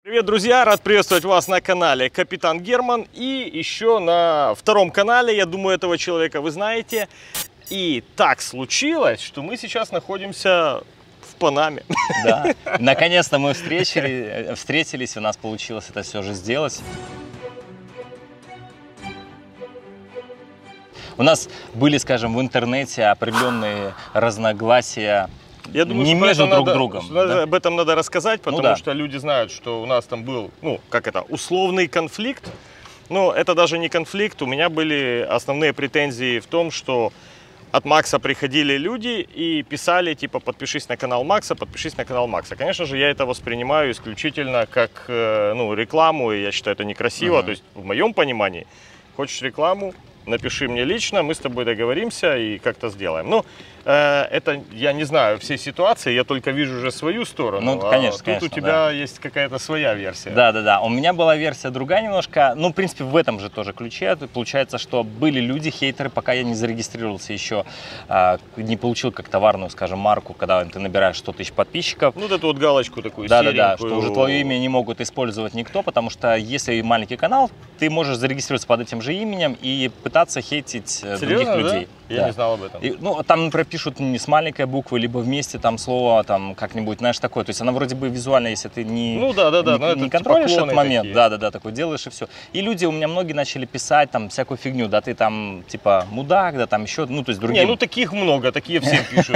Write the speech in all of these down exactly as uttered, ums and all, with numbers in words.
Привет, друзья! Рад приветствовать вас на канале Капитан Герман. И еще на втором канале, я думаю, этого человека вы знаете. И так случилось, что мы сейчас находимся в Панаме. Да, наконец-то мы встретили, встретились, у нас получилось это все же сделать. У нас были, скажем, в интернете определенные разногласия. Я думаю, не что между друг надо, другом. Что Да? Об этом надо рассказать, потому ну, да. что люди знают, что у нас там был, ну, как это, условный конфликт. Но это даже не конфликт. У меня были основные претензии в том, что от Макса приходили люди и писали, типа, подпишись на канал Макса, подпишись на канал Макса. Конечно же, я это воспринимаю исключительно как, ну, рекламу, и я считаю, это некрасиво. Uh-huh. То есть, в моем понимании, хочешь рекламу, напиши мне лично, мы с тобой договоримся и как-то сделаем. Ну, э, это я не знаю все ситуации, я только вижу уже свою сторону. Ну, конечно, а тут конечно, у тебя да. есть какая-то своя версия. Да, да, да. У меня была версия другая немножко. Ну, в принципе, в этом же тоже ключе. Получается, что были люди, хейтеры, пока я не зарегистрировался еще, э, не получил как товарную, скажем, марку, когда ты набираешь сто тысяч подписчиков. Ну, вот эту вот галочку такую. Да, да, да, что уже твое имя не могут использовать никто, потому что если маленький канал, ты можешь зарегистрироваться под этим же именем и пытаться хейтить Серьезно, других да? людей. Я да. не знал об этом. И, ну, там, например, пишут не с маленькой буквы, либо вместе там слово, там как-нибудь, знаешь, такое. То есть она вроде бы визуально, если ты не, ну, да, да, да, не, не контролишь этот момент, такие. да, да, да, такой делаешь и все. И люди у меня многие начали писать там всякую фигню, да, ты там типа мудак, да, там еще, ну, то есть другие. Не, ну таких много, такие всем пишут.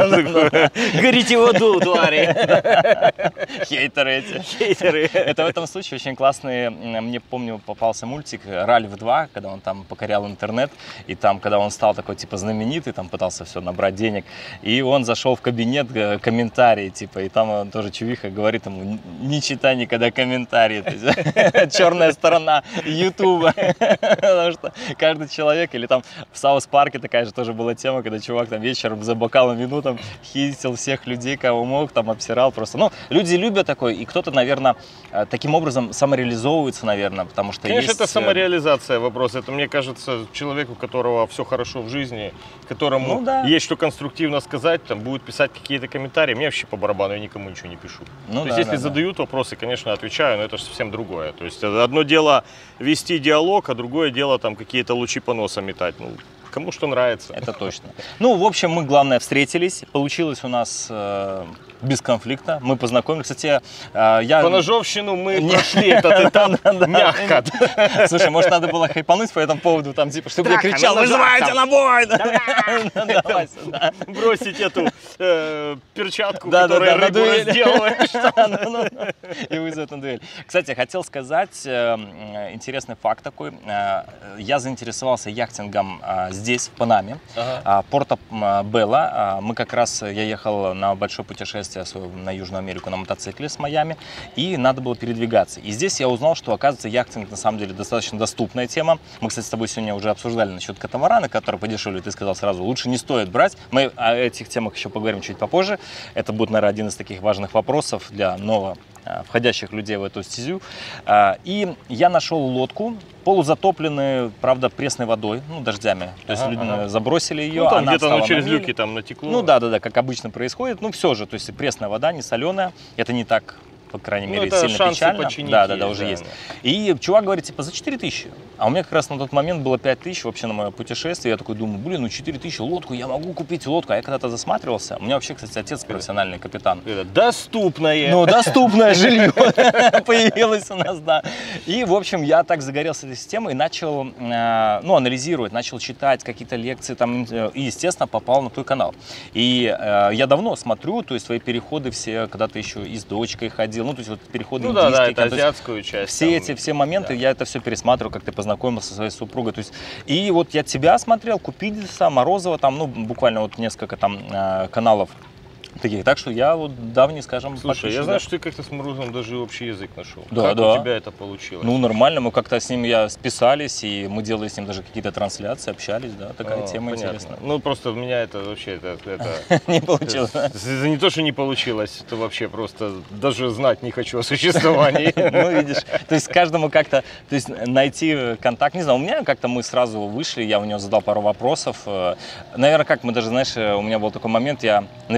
Горите в аду, твари. Хейтеры эти. Хейтеры. Это в этом случае очень классный, мне помню, попался мультик Ральф два, когда он там покорял интернет, и там, когда он стал такой типа знаменитый, там пытался все набрать денег, и он зашел в кабинет, комментарии, типа, и там он тоже чувиха говорит ему, не читай никогда комментарии, черная сторона Ютуба, потому что каждый человек, или там в Саус Парке такая же тоже была тема, когда чувак там вечером за бокалом вину там хейтил всех людей, кого мог, там обсирал просто, ну, люди любят такое, и кто-то, наверное, таким образом самореализовывается, наверное, потому что Конечно, есть... это самореализация вопрос, это, мне кажется, человеку, у которого все хорошо в жизни, которому ну, да. есть что конструктивно сказать, там будет писать какие-то комментарии, мне вообще по барабану, я никому ничего не пишу. Ну, то да, есть, если да, задают да. вопросы, конечно, отвечаю, но это же совсем другое. То есть, одно дело вести диалог, а другое дело там какие-то лучи поноса метать. Ну, кому что нравится. Это точно. Ну, в общем, мы, главное, встретились. Получилось у нас э, без конфликта. Мы познакомились. Кстати, э, я... По ножовщину мы не прошли этот этап мягко. Слушай, может, надо было хайпануть по этому поводу, там, типа, чтобы я кричал, вызывайте на бой! Бросить эту перчатку, которую рыбу разделываешь. И вызвать на дуэль. Кстати, хотел сказать интересный факт такой. Я заинтересовался яхтингом здесь, в Панаме, ага. Порто Белла. Мы как раз, я ехал на большое путешествие на Южную Америку на мотоцикле с Майами, и надо было передвигаться. И здесь я узнал, что, оказывается, яхтинг на самом деле достаточно доступная тема. Мы, кстати, с тобой сегодня уже обсуждали насчет катамарана, который подешевле, ты сказал сразу, лучше не стоит брать. Мы о этих темах еще поговорим чуть попозже. Это будет, наверное, один из таких важных вопросов для нового входящих людей в эту стезю. И я нашел лодку, полузатопленную, правда, пресной водой, ну, дождями. То есть ага, люди ага. забросили ее. Ну, там где-то ну, через люки там натекло. Ну, да, да, да, как обычно происходит. Ну, все же, то есть пресная вода, не соленая. Это не так, по крайней мере, ну, сильно печально. Да, да, да, уже да, есть. Да. И чувак говорит, типа, за четыре тысячи. А у меня как раз на тот момент было пять тысяч вообще на мое путешествие. Я такой думаю, блин, ну четыре тысячи лодку, я могу купить лодку. А я когда-то засматривался. У меня вообще, кстати, отец профессиональный капитан. Доступное. Ну, доступное жилье появилось у нас, да. И, в общем, я так загорелся этой системой и начал, ну, анализировать, начал читать какие-то лекции там, и, естественно, попал на твой канал. И я давно смотрю, то есть твои переходы все, когда ты еще и с дочкой ходил, ну, то есть вот переходы ну, да, да, это азиатскую часть. Все там, эти все моменты, да. я это все пересматриваю, как ты познакомился со своей супругой. То есть, и вот я тебя смотрел, Купидиса, Морозова, там, ну, буквально вот несколько там каналов таких. Так что я вот давний, скажем, слушай, я знаю, что ты как-то с Морозовым даже общий язык нашел. Да, как да. у тебя это получилось? Ну, нормально, мы как-то с ним я списались, и мы делали с ним даже какие-то трансляции, общались, да, такая а, тема понятно. Интересная. Ну, просто у меня это вообще, это... это не получилось, да? Не то, что не получилось, это вообще просто даже знать не хочу о существовании. Ну, видишь, то есть каждому как-то, то есть найти контакт, не знаю, у меня как-то мы сразу вышли, я у него задал пару вопросов. Наверное, как мы даже, знаешь, у меня был такой момент, я написал ему,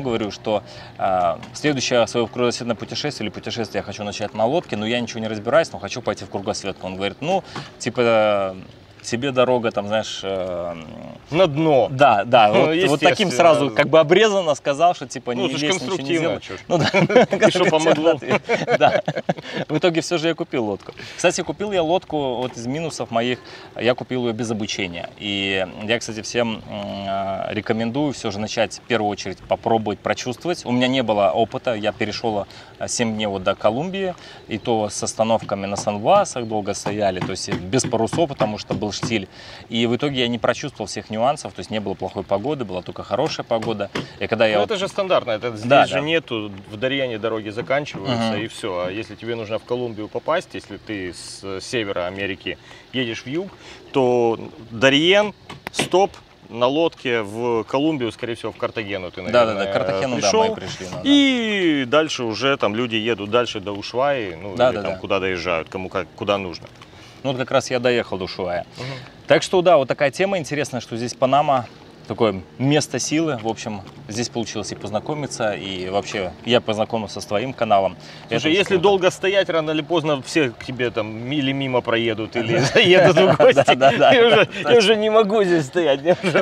говорю, что э, следующее свое кругосветное путешествие или путешествие я хочу начать на лодке, но я ничего не разбираюсь, но хочу пойти в кругосветку. Он говорит, ну, типа... тебе дорога, там, знаешь... Э, на дно. Да, да, вот, вот таким сразу как бы обрезанно сказал, что типа ну, не лезь, ничего не делай. Ну, да. И что помогло? Да. В итоге все же я купил лодку. Кстати, купил я лодку, вот из минусов моих, я купил ее без обучения. И я, кстати, всем рекомендую все же начать в первую очередь попробовать прочувствовать. У меня не было опыта, я перешел семь дней вот до Колумбии, и то с остановками на Сан-Бласах долго стояли, то есть без парусов, потому что был штиль. И в итоге я не прочувствовал всех нюансов, то есть не было плохой погоды, была только хорошая погода. И когда я... Ну, это же стандартно, это здесь да, же да. нету, в Дарьяне дороги заканчиваются, угу. и все. А если тебе нужно в Колумбию попасть, если ты с севера Америки едешь в юг, то Дарьен, стоп, на лодке в Колумбию, скорее всего, в Картагену ты, наверное, да, да, да, Картахену, пришел. Да, мы пришли. Ну, и да. Дальше уже там люди едут дальше до Ушуаи, ну, да, или да, там да. куда доезжают, кому как, куда нужно. Ну, вот как раз я доехал до Ушуая. Угу. Так что, да, вот такая тема интересная, что здесь Панама, такое место силы. В общем, здесь получилось и познакомиться, и вообще я познакомился с твоим каналом. Слушай, если круто. Долго стоять, рано или поздно все к тебе там или мимо проедут, или заедут в гости. Я уже не могу здесь стоять.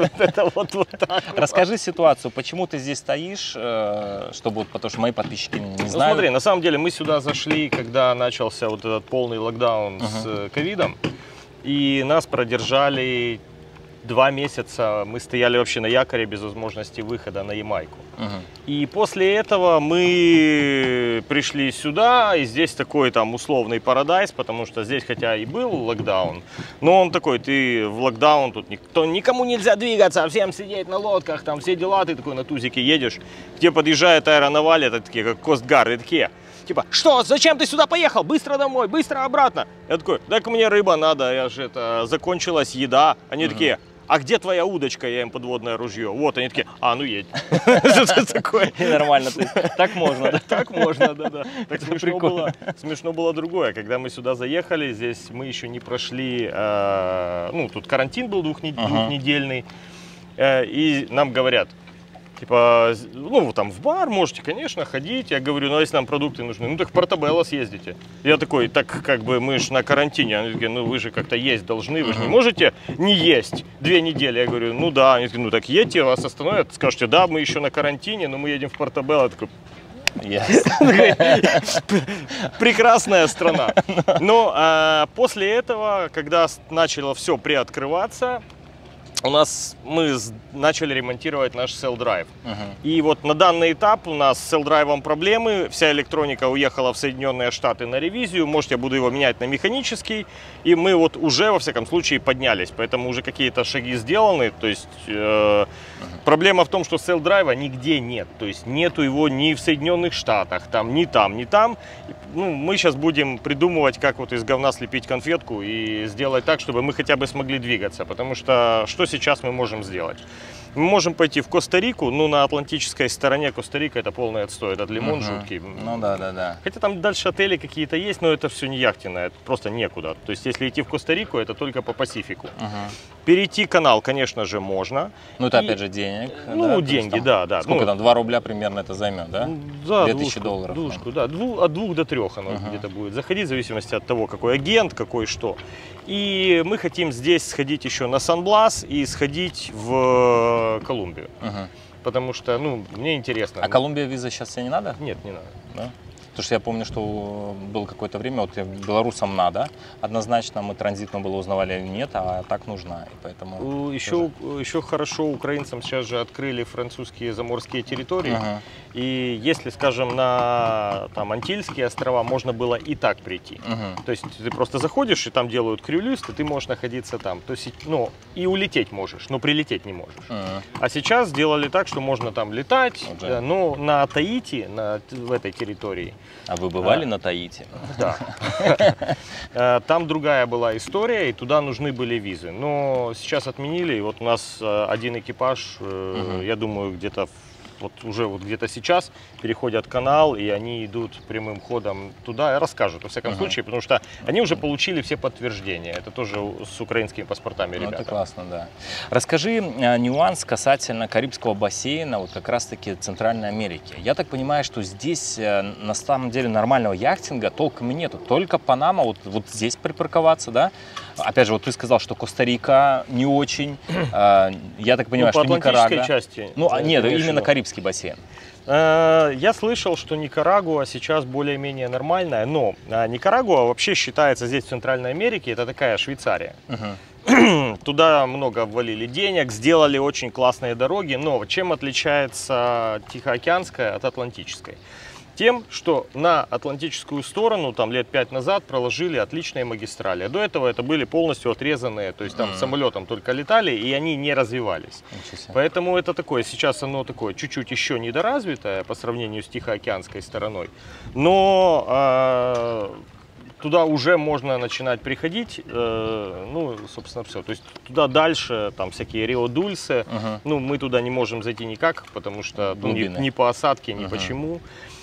Расскажи ситуацию, почему ты здесь стоишь, чтобы, потому что мои подписчики не знают. Смотри, на самом деле мы сюда зашли, когда начался вот этот полный локдаун с ковидом, и нас продержали два месяца, мы стояли вообще на якоре без возможности выхода на Ямайку. Uh-huh. И после этого мы пришли сюда, и здесь такой там условный парадайз, потому что здесь хотя и был локдаун, но он такой, ты в локдаун, тут никто, никому нельзя двигаться, всем сидеть на лодках, там все дела, ты такой на тузике едешь, к тебе подъезжает аэронаваль, это такие как Костгарды, такие, типа, что, зачем ты сюда поехал? Быстро домой, быстро обратно. Я такой, так мне рыба надо, я же это, закончилась еда. Они uh-huh. такие, а где твоя удочка? Я им подводное ружье. Вот, они такие, а, ну едь. Нормально, так можно, да? Так можно, да-да. Так смешно было, смешно было другое. Когда мы сюда заехали, здесь мы еще не прошли, ну, тут карантин был двухнедельный, и нам говорят, типа, ну, там в бар можете, конечно, ходить. Я говорю, ну, а если нам продукты нужны, ну, так в Портобелло съездите. Я такой, так как бы мы же на карантине. Они такие, ну, вы же как-то есть должны, вы же не можете не есть две недели. Я говорю, ну, да. Они такие, ну, так едьте, вас остановят. Скажете, да, мы еще на карантине, но мы едем в Портобелло. Я такой, прекрасная страна. Но а, после этого, когда начало все приоткрываться, у нас мы начали ремонтировать наш Sail-Drive. Uh-huh. И вот на данный этап у нас с Sail-Drive проблемы. Вся электроника уехала в Соединенные Штаты на ревизию. Может, я буду его менять на механический. И мы вот уже, во всяком случае, поднялись. Поэтому уже какие-то шаги сделаны. То есть э, uh-huh. проблема в том, что Sail-Drive нигде нет. То есть нету его ни в Соединенных Штатах, там, ни там, ни там. Ну, мы сейчас будем придумывать, как вот из говна слепить конфетку и сделать так, чтобы мы хотя бы смогли двигаться. Потому что что сейчас мы можем сделать? Мы можем пойти в Коста-Рику, ну, на атлантической стороне Коста-Рика это полный отстой, этот лимон uh-huh. жуткий. Ну да, да, да. Хотя там дальше отели какие-то есть, но это все не яхтенно, это просто некуда. То есть, если идти в Коста-Рику, это только по Пасифику. Uh-huh. Перейти канал, конечно же, можно. Ну, это и... опять же денег. Ну, да? деньги, там, да, да. Сколько ну, там, два рубля примерно это займет, да? Да, две тысячи долларов. Двушку, да, дву, от двух до трех оно uh-huh. где-то будет заходить, в зависимости от того, какой агент, какой что. И мы хотим здесь сходить еще на Сан-Блас и сходить в Колумбию. Uh-huh. Потому что, ну, мне интересно. А Колумбия виза сейчас тебе не надо? Нет, не надо. Да? Потому что я помню, что было какое-то время, вот белорусам надо, однозначно мы транзитно было узнавали или нет, а так нужна, и поэтому... Еще, еще хорошо украинцам сейчас же открыли французские заморские территории, uh-huh. и если, скажем, на там, Антильские острова можно было и так прийти, uh-huh. то есть ты просто заходишь, и там делают крюлист, и ты можешь находиться там, то есть, ну, и улететь можешь, но прилететь не можешь. Uh-huh. А сейчас сделали так, что можно там летать, okay. да, но на Таити, на, в этой территории. А вы бывали а, на Таити? Да. Там другая была история, и туда нужны были визы. Но сейчас отменили, и вот у нас один экипаж, угу. я думаю, где-то в вот уже вот где-то сейчас переходят канал, и они идут прямым ходом туда, расскажут, во всяком uh-huh. случае, потому что они уже получили все подтверждения. Это тоже с украинскими паспортами ребята. Ну, это классно, да. Расскажи э, нюанс касательно Карибского бассейна, вот как раз-таки Центральной Америки. Я так понимаю, что здесь э, на самом деле нормального яхтинга толком и нету. Только Панама, вот, вот здесь припарковаться, да? Опять же, вот ты сказал, что Коста-Рика не очень. Э, я так понимаю, ну, что Никарагуа. части. Ну, нет, именно Карибский бассейн. Я слышал, что Никарагуа сейчас более-менее нормальная, но Никарагуа вообще считается здесь в Центральной Америке, это такая Швейцария. Uh-huh. Туда много ввалили денег, сделали очень классные дороги, но чем отличается Тихоокеанская от Атлантической? Тем, что на Атлантическую сторону там лет пять назад проложили отличные магистрали. До этого это были полностью отрезанные, то есть там mm. самолетом только летали, и они не развивались. Поэтому это такое, сейчас оно такое чуть-чуть еще недоразвитое по сравнению с Тихоокеанской стороной. Но э, туда уже можно начинать приходить, э, ну, собственно, все. То есть туда дальше, там всякие Рио-Дульсе, uh-huh. ну, мы туда не можем зайти никак, потому что ну, ни, ни по осадке, ни uh-huh. почему.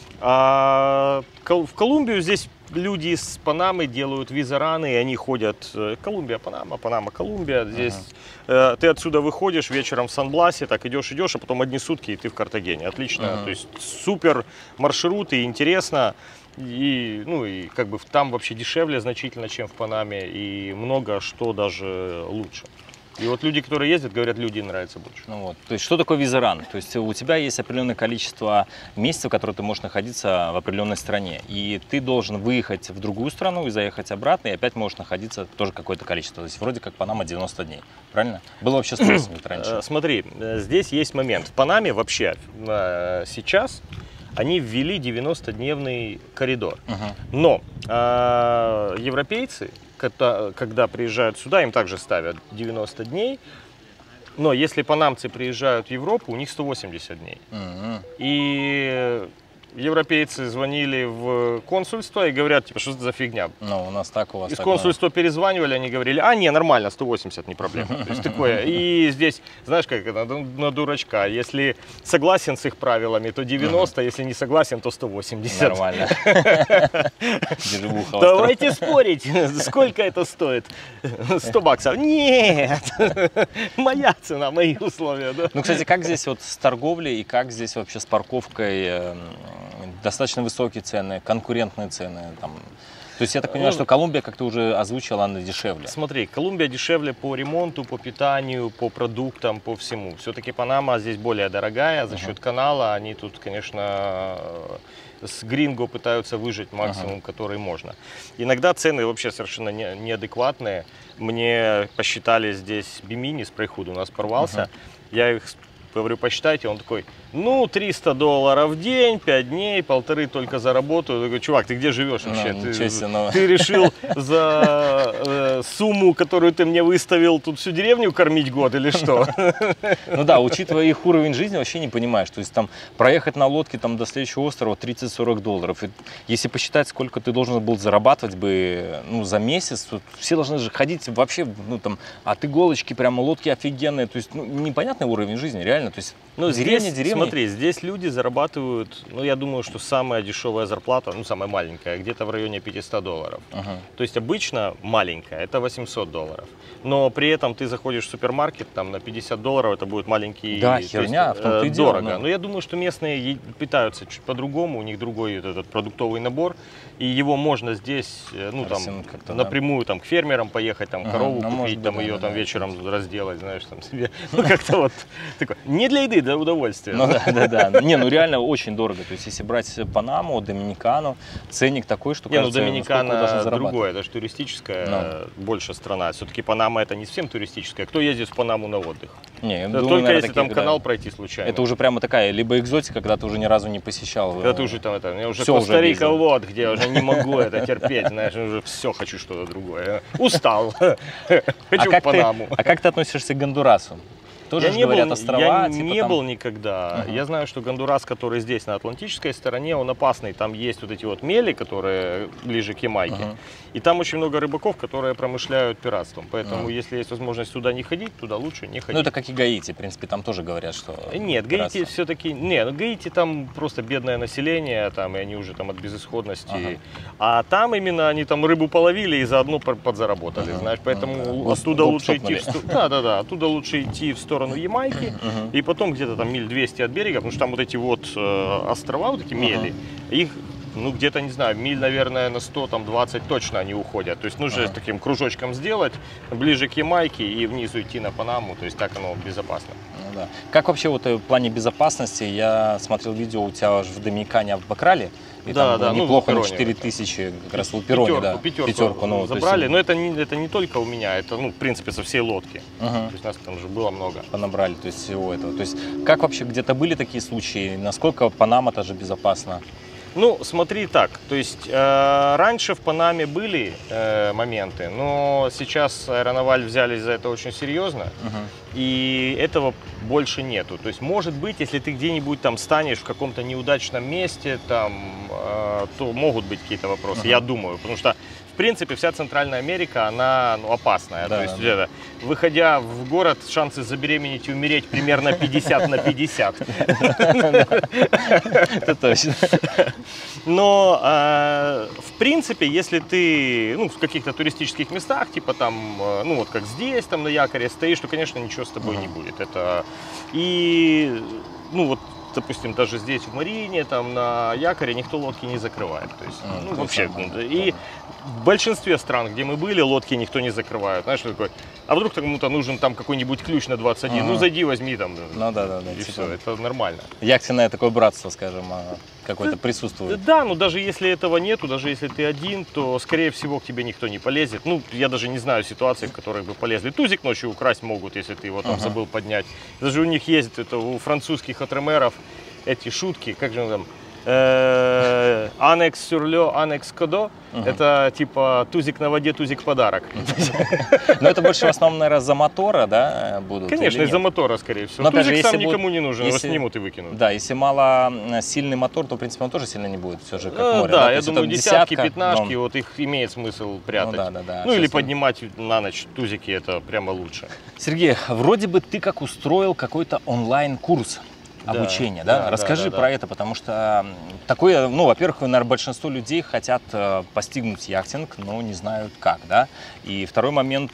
А в Колумбию здесь люди из Панамы делают визараны, и они ходят Колумбия, Панама, Панама, Колумбия. Здесь uh-huh. э, ты отсюда выходишь вечером в Сан-Бласе, так идешь, идешь, а потом одни сутки, и ты в Картагене. Отлично, uh-huh. то есть супер маршрут, и интересно. И, ну, и как бы там вообще дешевле значительно, чем в Панаме, и много что даже лучше. И вот люди, которые ездят, говорят, люди нравятся больше. Ну вот. То есть что такое визаран? То есть у тебя есть определенное количество месяцев, в которые ты можешь находиться в определенной стране. И ты должен выехать в другую страну и заехать обратно, и опять можешь находиться тоже какое-то количество. То есть вроде как Панама девяносто дней. Правильно? Было вообще сложно раньше. Смотри, здесь есть момент. В Панаме вообще сейчас они ввели девяностодневный коридор. Uh-huh. Но э, европейцы, когда, когда приезжают сюда, им также ставят девяносто дней. Но если панамцы приезжают в Европу, у них сто восемьдесят дней. Uh-huh. И европейцы звонили в консульство и говорят, типа, что это за фигня? Ну, у нас так, у вас Из так, консульства да. перезванивали, они говорили, а, не, нормально, сто восемьдесят, не проблема. То есть такое. И здесь, знаешь, как это, на дурачка. Если согласен с их правилами, то девяносто, если не согласен, то сто восемьдесят. Нормально. Давайте спорить, сколько это стоит? сто баксов. Нет, моя цена, мои условия. Да? Ну, кстати, как здесь вот с торговлей и как здесь вообще с парковкой? Достаточно высокие цены, конкурентные цены. Там. То есть я так понимаю, ну, что Колумбия, как ты уже озвучила, она дешевле. Смотри, Колумбия дешевле по ремонту, по питанию, по продуктам, по всему. Все-таки Панама здесь более дорогая за счет uh-huh. канала. Они тут, конечно, с гринго пытаются выжить максимум, uh-huh. который можно. Иногда цены вообще совершенно не, неадекватные. Мне посчитали здесь бимини, спрей-худ у нас порвался. Uh-huh. Я их говорю, посчитайте, он такой, ну, триста долларов в день, пять дней, полторы только за работу. Я говорю, чувак, ты где живешь вообще? Ну, ты, себе, ты решил за э, сумму, которую ты мне выставил, тут всю деревню кормить год или что? Ну да, учитывая их уровень жизни, вообще не понимаешь. То есть там проехать на лодке там, до следующего острова тридцать-сорок долларов. И если посчитать, сколько ты должен был зарабатывать бы ну, за месяц, то все должны же ходить вообще, ну там, от иголочки, прямо лодки офигенные. То есть ну, непонятный уровень жизни, реально. То есть, ну, деревня, здесь, деревня. Смотри, здесь люди зарабатывают, ну, я думаю, что самая дешевая зарплата, ну, самая маленькая, где-то в районе пятисот долларов. Uh-huh. То есть обычно маленькая, это восемьсот долларов. Но при этом ты заходишь в супермаркет, там на пятьдесят долларов это будет маленький, да, херня, есть, в том-то э, и дело, дорого. Но... но я думаю, что местные питаются чуть по-другому, у них другой этот продуктовый набор, и его можно здесь, ну, там, напрямую там, к фермерам поехать, там, uh-huh. корову ну, купить, там, быть, ее да, там, да, вечером да. разделать, знаешь, там, себе, ну, как-то вот, такое, не для еды, для удовольствия. Ну, да, да, да, не, ну, реально очень дорого, то есть, если брать Панаму, Доминикану, ценник такой, что, не, кажется, ну, Доминикана другое, это же туристическая no. больше страна, все-таки Панама это не совсем туристическая, кто ездит в Панаму на отдых? Не, я да, думаю, только наверное, если такие, там канал да. пройти случайно. Это уже прямо такая, либо экзотика, когда ты уже ни разу не посещал. Когда ты уже там, это, я уже Коста-Рика, вот, где я уже не могу это терпеть, знаешь, уже все хочу что-то другое. Устал, хочу в Панаму. А как ты относишься к Гондурасу? Тоже я же не говорят был, острова. Я типа не там... был никогда. Uh-huh. Я знаю, что Гондурас, который здесь, на атлантической стороне, он опасный. Там есть вот эти вот мели, которые ближе к Ямайке. Uh-huh. И там очень много рыбаков, которые промышляют пиратством. Поэтому, uh-huh. если есть возможность туда не ходить, туда лучше не ходить. Ну, это как и Гаити, в принципе, там тоже говорят, что... Нет, Гаити все-таки... Нет, Гаити там просто бедное население, там, и они уже там от безысходности. Uh-huh. А там именно они там рыбу половили и заодно подзаработали, uh-huh. знаешь. Поэтому uh-huh. оттуда Гоп лучше идти... В... Да, да, да. Оттуда лучше идти в сторону Ямайки. Uh-huh. И потом где-то там миль двести от берега, потому что там вот эти вот э, острова, вот эти мели, uh-huh. их... Ну, где-то, не знаю, миль, наверное, на сто двадцать точно они уходят. То есть нужно ага. таким кружочком сделать, ближе к Ямайке и вниз уйти на Панаму. То есть так оно безопасно. Ну, да. Как вообще вот в плане безопасности? Я смотрел видео у тебя в Доминикане, в Бакрале. И да, там да, неплохо, ну, на четыре тысячи, как раз в Лупероне, да. Пятерку, пятерку ну, забрали, есть... но это не, это не только у меня, это, ну, в принципе, со всей лодки. Ага. То есть нас там уже было много. Понабрали, то есть всего этого. То есть как вообще, где-то были такие случаи? Насколько Панама тоже безопасна? Ну, смотри так, то есть э, раньше в Панаме были э, моменты, но сейчас Аэронаваль взялись за это очень серьезно, uh-huh. и этого больше нету. То есть, может быть, если ты где-нибудь там станешь в каком-то неудачном месте, там, э, то могут быть какие-то вопросы, uh-huh. я думаю, потому что в принципе, вся Центральная Америка, она ну, опасная. Да, То есть, да. это, выходя в город, шансы забеременеть и умереть примерно пятьдесят на пятьдесят. Это точно. Но, в принципе, если ты ну, в каких-то туристических местах, типа там, ну вот как здесь, там на якоре стоишь, то, конечно, ничего с тобой не будет. Это и, ну вот, допустим, даже здесь в Марине, там на якоре никто лодки не закрывает. То есть, а, ну, вообще, и в большинстве стран, где мы были, лодки никто не закрывает. Знаешь, такой, а вдруг кому-то нужен там какой-нибудь ключ на двадцать один, ага. ну зайди, возьми там. Ну да, да, да. И типа... все, это нормально. Яхтенное такое братство, скажем, какое-то присутствует. Да, ну даже если этого нету, даже если ты один, то скорее всего к тебе никто не полезет. Ну, я даже не знаю ситуации, в которых бы полезли. Тузик ночью украсть могут, если ты его там ага. забыл поднять. Даже у них есть, это у французских отремеров, эти шутки, как же он там, анекс сюрлё, анекс кодо, это типа тузик на воде, тузик подарок. Но это больше в основном, наверное, за мотора, да, будут? Конечно, из-за мотора, скорее всего. Тузик сам никому не нужен, его снимут и выкинут. Да, если мало сильный мотор, то, в принципе, он тоже сильно не будет, все же, как море. Да, я думаю, десятки, пятнашки, вот их имеет смысл прятать. Ну или поднимать на ночь тузики, это прямо лучше. Сергей, вроде бы ты как устроил какой-то онлайн-курс обучения, да? да? да Расскажи да, да, про да. это, потому что такое, ну, во-первых, наверное, большинство людей хотят э, постигнуть яхтинг, но не знают как, да? И второй момент,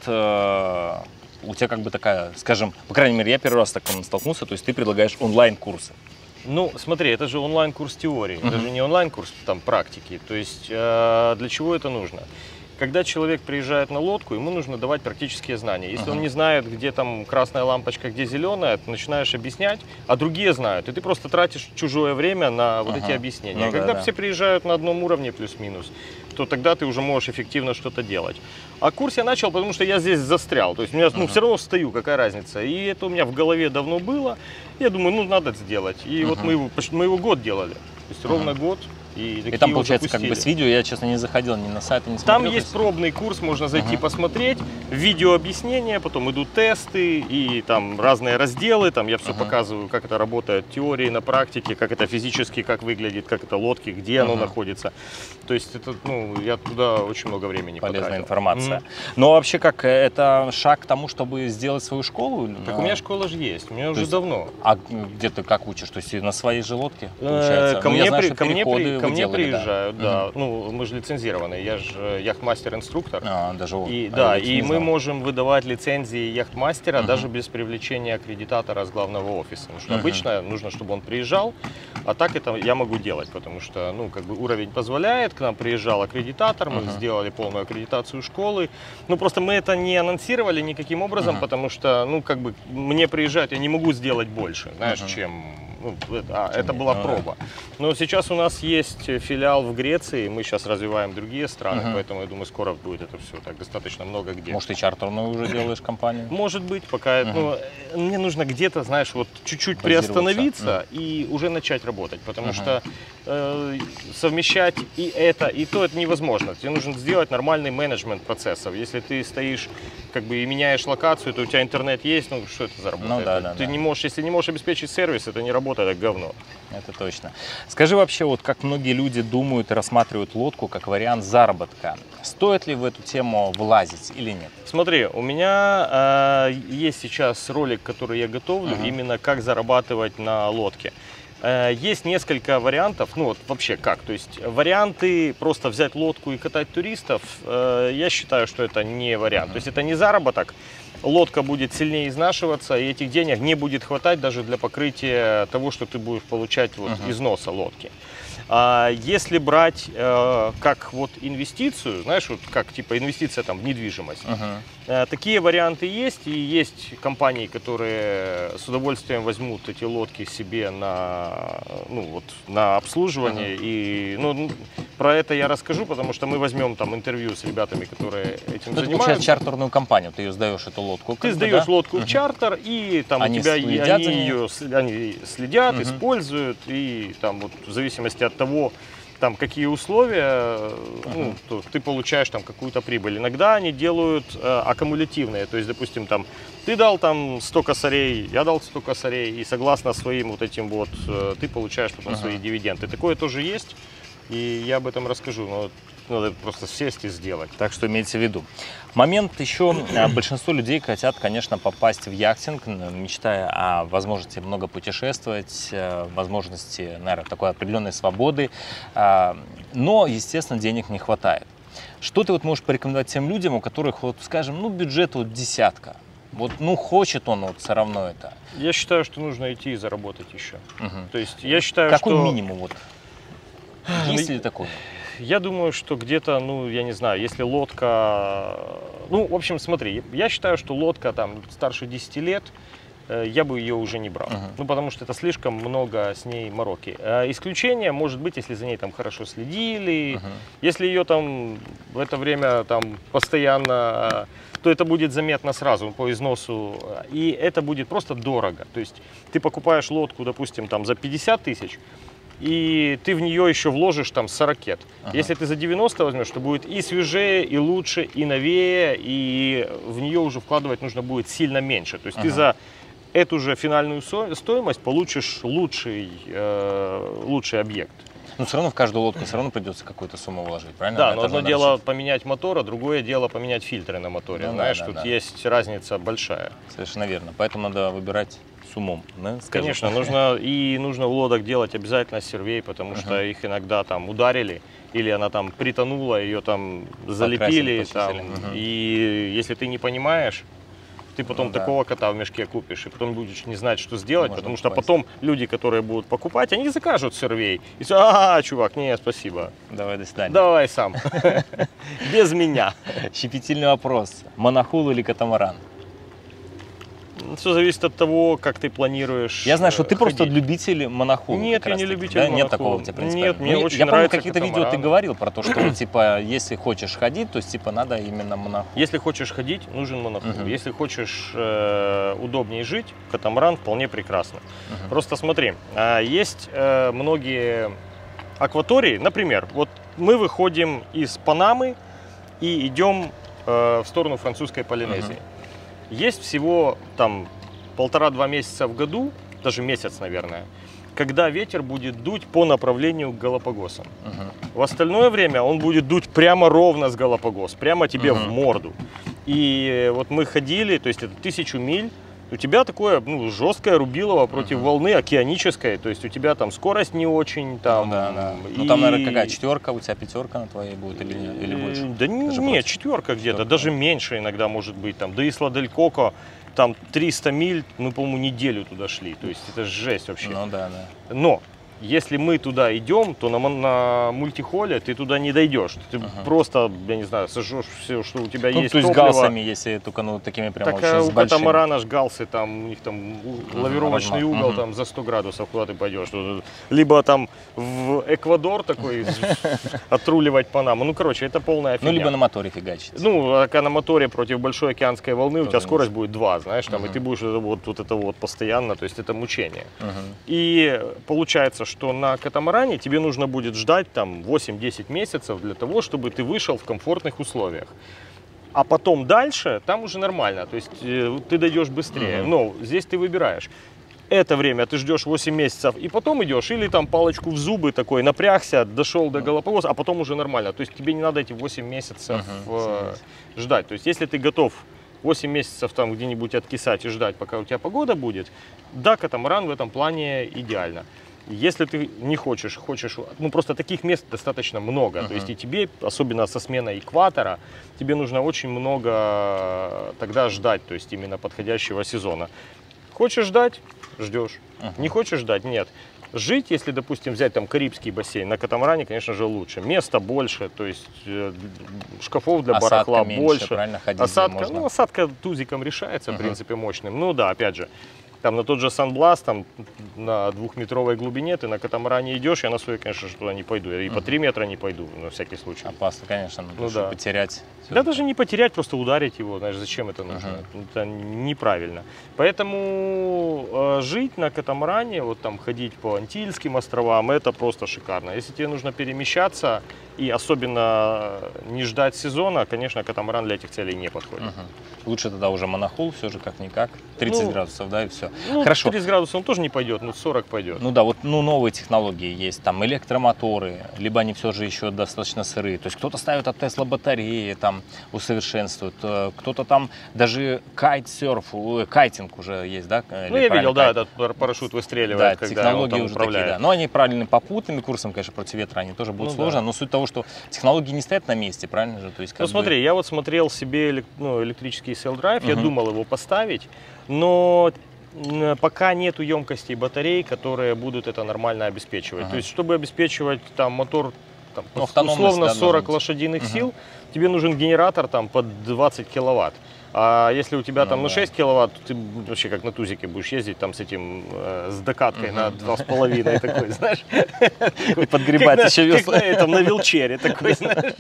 э, у тебя как бы такая, скажем, по крайней мере, я первый раз так столкнулся, то есть ты предлагаешь онлайн-курсы. Ну, смотри, это же онлайн-курс теории, uh-huh. это же не онлайн-курс там практики, то есть э, для чего это нужно? Когда человек приезжает на лодку, ему нужно давать практические знания. Если uh-huh. он не знает, где там красная лампочка, где зеленая, ты начинаешь объяснять, а другие знают. И ты просто тратишь чужое время на вот uh-huh. эти объяснения. Ну, когда да, все да. приезжают на одном уровне плюс-минус, то тогда ты уже можешь эффективно что-то делать. А курс я начал, потому что я здесь застрял. То есть у меня, ну, uh-huh. все равно стою, какая разница. И это у меня в голове давно было. Я думаю, ну, надо сделать. И uh-huh. вот мы его, мы его год делали. То есть uh-huh. ровно год. И, и там, получается, запустили. Как бы с видео, я, честно, не заходил ни на сайт, ни смотрел. Там есть пробный курс, можно зайти uh-huh. посмотреть, видео объяснения, потом идут тесты и там разные разделы, там я все uh-huh. показываю, как это работает в теории, на практике, как это физически, как выглядит, как это лодки, где uh-huh. оно находится. То есть это, ну, я туда очень много времени Полезная потратил. информация. Mm-hmm. Но вообще, как это шаг к тому, чтобы сделать свою школу? Так а... у меня школа же есть, у меня То уже есть, давно. А где ты как учишь? То есть на своей же лодке, получается? Ко ну, мне, знаю, при, ко мне, при, ко мне делали, приезжают, да. да. Mm-hmm. Ну, мы же лицензированные, я же яхтмастер-инструктор. А, даже и, а да, и мы можем выдавать лицензии яхтмастера mm-hmm. даже без привлечения аккредитатора с главного офиса. Потому что mm-hmm. обычно нужно, чтобы он приезжал, а так это я могу делать, потому что, ну, как бы уровень позволяет, к нам приезжал аккредитатор, мы uh-huh. сделали полную аккредитацию школы. Ну, просто мы это не анонсировали никаким образом, uh-huh. потому что, ну, как бы мне приезжать, я не могу сделать больше, знаешь, uh-huh. чем ну, это, это была ну, проба. Да. Но сейчас у нас есть филиал в Греции, мы сейчас развиваем другие страны, угу. поэтому я думаю, скоро будет это все так достаточно много где. Может, и чартерную уже делаешь компанию? Может быть, пока угу. ну, мне нужно где-то, знаешь, вот чуть-чуть приостановиться угу. и уже начать работать, потому угу. что э, совмещать и это, и то, это невозможно. Тебе нужно сделать нормальный менеджмент процессов. Если ты стоишь как бы и меняешь локацию, то у тебя интернет есть, ну что это за работа? Ну, да, да, ты да. не можешь, если не можешь обеспечить сервис, это не работа, это говно. Это точно. Скажи вообще, вот как многие люди думают и рассматривают лодку как вариант заработка. Стоит ли в эту тему влазить или нет? Смотри, у меня э, есть сейчас ролик, который я готовлю, uh-huh. именно как зарабатывать на лодке. Э, есть несколько вариантов, ну вот вообще как, то есть варианты просто взять лодку и катать туристов, э, я считаю, что это не вариант. Uh-huh. То есть это не заработок. Лодка будет сильнее изнашиваться, и этих денег не будет хватать даже для покрытия того, что ты будешь получать вот uh-huh. износа лодки. А если брать э, как вот инвестицию, знаешь, вот как типа инвестиция там в недвижимость, uh-huh. э, такие варианты есть, и есть компании, которые с удовольствием возьмут эти лодки себе на, ну, вот, на обслуживание. Uh-huh. И ну, про это я расскажу, потому что мы возьмем там интервью с ребятами, которые этим ну, занимаются. Это чартерную компанию, ты ее сдаешь эту лодку. Ты сдаешь да? лодку uh-huh. в чартер, и там они у тебя следят они ее они следят, uh-huh. используют, и там вот в зависимости от того, там, какие условия, uh-huh. ну, то ты получаешь там какую-то прибыль. Иногда они делают э, аккумулятивные, то есть, допустим, там, ты дал там сто косарей, я дал сто косарей, и согласно своим вот этим вот, э, ты получаешь потом uh-huh. свои дивиденды. Такое тоже есть, и я об этом расскажу, но надо просто сесть и сделать. Так что имейте в виду. Момент еще, большинство людей хотят, конечно, попасть в яхтинг, мечтая о возможности много путешествовать, возможности, наверное, такой определенной свободы, но, естественно, денег не хватает. Что ты вот можешь порекомендовать тем людям, у которых, вот, скажем, ну, бюджет вот десятка, вот, ну, хочет он вот все равно это? Я считаю, что нужно идти и заработать еще. Угу. То есть, я считаю, Какой что... минимум вот? Есть ли такой? Я думаю, что где-то, ну, я не знаю, если лодка... Ну, в общем, смотри, я считаю, что лодка там старше десяти лет, я бы ее уже не брал. Uh-huh. Ну, потому что это слишком много с ней мороки. А исключение может быть, если за ней там хорошо следили, uh-huh. если ее там в это время там постоянно, то это будет заметно сразу по износу, и это будет просто дорого. То есть ты покупаешь лодку, допустим, там за пятьдесят тысяч, и ты в нее еще вложишь там сорок. Ага. Если ты за девяносто возьмешь, то будет и свежее, и лучше, и новее, и в нее уже вкладывать нужно будет сильно меньше. То есть ага. ты за эту же финальную стоимость получишь лучший, э, лучший объект. Но все равно в каждую лодку все равно придется какую-то сумму вложить, правильно? Да, но одно дело расчет. поменять мотор, а другое дело поменять фильтры на моторе. Ну, знаешь, да, да, тут да. есть разница большая. Совершенно верно. Поэтому надо выбирать с умом. Да, конечно, нужно и нужно в лодок делать обязательно сервей, потому uh-huh. что их иногда там ударили, или она там притонула, ее там залепили. Там, uh-huh. И если ты не понимаешь, ты потом ну, такого да. кота в мешке купишь, и потом будешь не знать, что сделать, Можно потому что попасть. потом люди, которые будут покупать, они закажут сервей. И все, а, чувак, не, спасибо. Давай, до свидания. Давай сам. Без меня. Щепетильный вопрос. Монохул или катамаран? Все зависит от того, как ты планируешь. Я знаю, что ты ходить. просто любитель монохула. Нет, я не любитель да? монохула. Нет такого у тебя принципиально? Нет, мне ну, очень я нравится помню, какие-то видео ты говорил про то, что типа, если хочешь ходить, то типа надо именно монохул. Если хочешь ходить, нужен монохул. Uh-huh. Если хочешь э, удобнее жить, катамаран вполне прекрасно. Uh-huh. Просто смотри, э, есть э, многие акватории, например, вот мы выходим из Панамы и идем э, в сторону французской Полинезии. Uh-huh. Есть всего там полтора-два месяца в году, даже месяц, наверное, когда ветер будет дуть по направлению к Галапагосам. Uh-huh. В остальное время он будет дуть прямо ровно с Галапагос, прямо тебе uh-huh. в морду. И вот мы ходили, то есть это тысячу миль, у тебя такое ну, жесткое рубилово против uh-huh. волны океанической, то есть у тебя там скорость не очень. Там, ну, да, да. И... ну там, наверное, какая, четверка, у тебя пятерка на твоей будет или, или больше? Да даже нет, четверка где-то, даже меньше иногда может быть. Там, до Исла-дель-Коко, там триста миль, мы, по-моему, неделю туда шли, то есть это жесть вообще. Ну да, да. Но если мы туда идем, то на, на мультихоле ты туда не дойдешь. Ты uh-huh. просто, я не знаю, сожжешь все, что у тебя ну, есть. То есть топливо. галсами, если только ну, такими прям так, очень а с у большими. катамарана ж галсы, там, у них там uh-huh. лавировочный uh-huh. угол uh-huh. там за сто градусов, куда ты пойдешь. Либо там в Эквадор такой отруливать Панаму. Ну, короче, это полная фигня. Ну, либо на моторе фигачить. Ну, а на моторе против большой океанской волны у тебя скорость будет два, знаешь, там, и ты будешь вот, вот это вот постоянно, то есть это мучение. И получается, что на катамаране тебе нужно будет ждать там восемь-десять месяцев для того, чтобы ты вышел в комфортных условиях. А потом дальше там уже нормально, то есть э, ты дойдешь быстрее. Uh-huh. Но здесь ты выбираешь. Это время ты ждешь восемь месяцев и потом идешь, или там палочку в зубы такой, напрягся, дошел до Галапагоса, а потом уже нормально. То есть тебе не надо эти восемь месяцев uh-huh. э, ждать. То есть если ты готов восемь месяцев там где-нибудь откисать и ждать, пока у тебя погода будет, да, катамаран в этом плане идеально. Если ты не хочешь, хочешь, ну просто таких мест достаточно много, uh-huh. то есть и тебе, особенно со сменой экватора, тебе нужно очень много тогда ждать, то есть именно подходящего сезона. Хочешь ждать, ждешь, uh-huh. не хочешь ждать, нет. Жить, если, допустим, взять там Карибский бассейн, на катамаране, конечно же, лучше. Места больше, то есть э, шкафов для осадка барахла меньше, больше. Правильно, ходить осадка, можно. Ну, осадка тузиком решается, uh-huh. в принципе, мощным. Ну да, опять же. Там на тот же Сан-Блас, там на двухметровой глубине ты на катамаране идешь, я на свой, конечно же, туда не пойду. Я и uh-huh. по три метра не пойду, на всякий случай. Опасно, конечно, ну, да. потерять. Да даже не потерять, просто ударить его, знаешь, зачем это нужно? Uh-huh. Это неправильно. Поэтому э, жить на катамаране, вот там ходить по Антильским островам, это просто шикарно. Если тебе нужно перемещаться и особенно не ждать сезона, конечно, катамаран для этих целей не подходит. Uh-huh. Лучше тогда уже монохол, все же как-никак, тридцать ну, градусов, да, и все. Ну, хорошо. тридцать градусов он тоже не пойдет, но сорок пойдет. Ну да, вот ну, новые технологии есть, там электромоторы, либо они все же еще достаточно сырые. То есть кто-то ставит от Тесла батареи, там усовершенствует, кто-то там даже кайтсерф, кайтинг уже есть, да? Ну я видел, да, этот парашют выстреливает, да, когда технологии он там уже управляет. такие, да. Но они правильно попутными курсами, конечно, против ветра, они тоже будут ну, сложно, да. но суть того, что технологии не стоят на месте, правильно же? То есть, как ну бы... смотри, я вот смотрел себе ну, электрический селл-драйв, uh-huh. я думал его поставить, но пока нету емкостей батарей, которые будут это нормально обеспечивать. Uh-huh. То есть, чтобы обеспечивать там мотор там, ну, условно да, сорок лошадиных uh-huh. сил, тебе нужен генератор там под двадцать киловатт. А если у тебя ну, там на да. шесть киловатт, ты вообще как на тузике будешь ездить там с этим, э, с докаткой uh-huh. на два с половиной такой, знаешь. И подгребать еще весла. Там на вилчере такой, знаешь.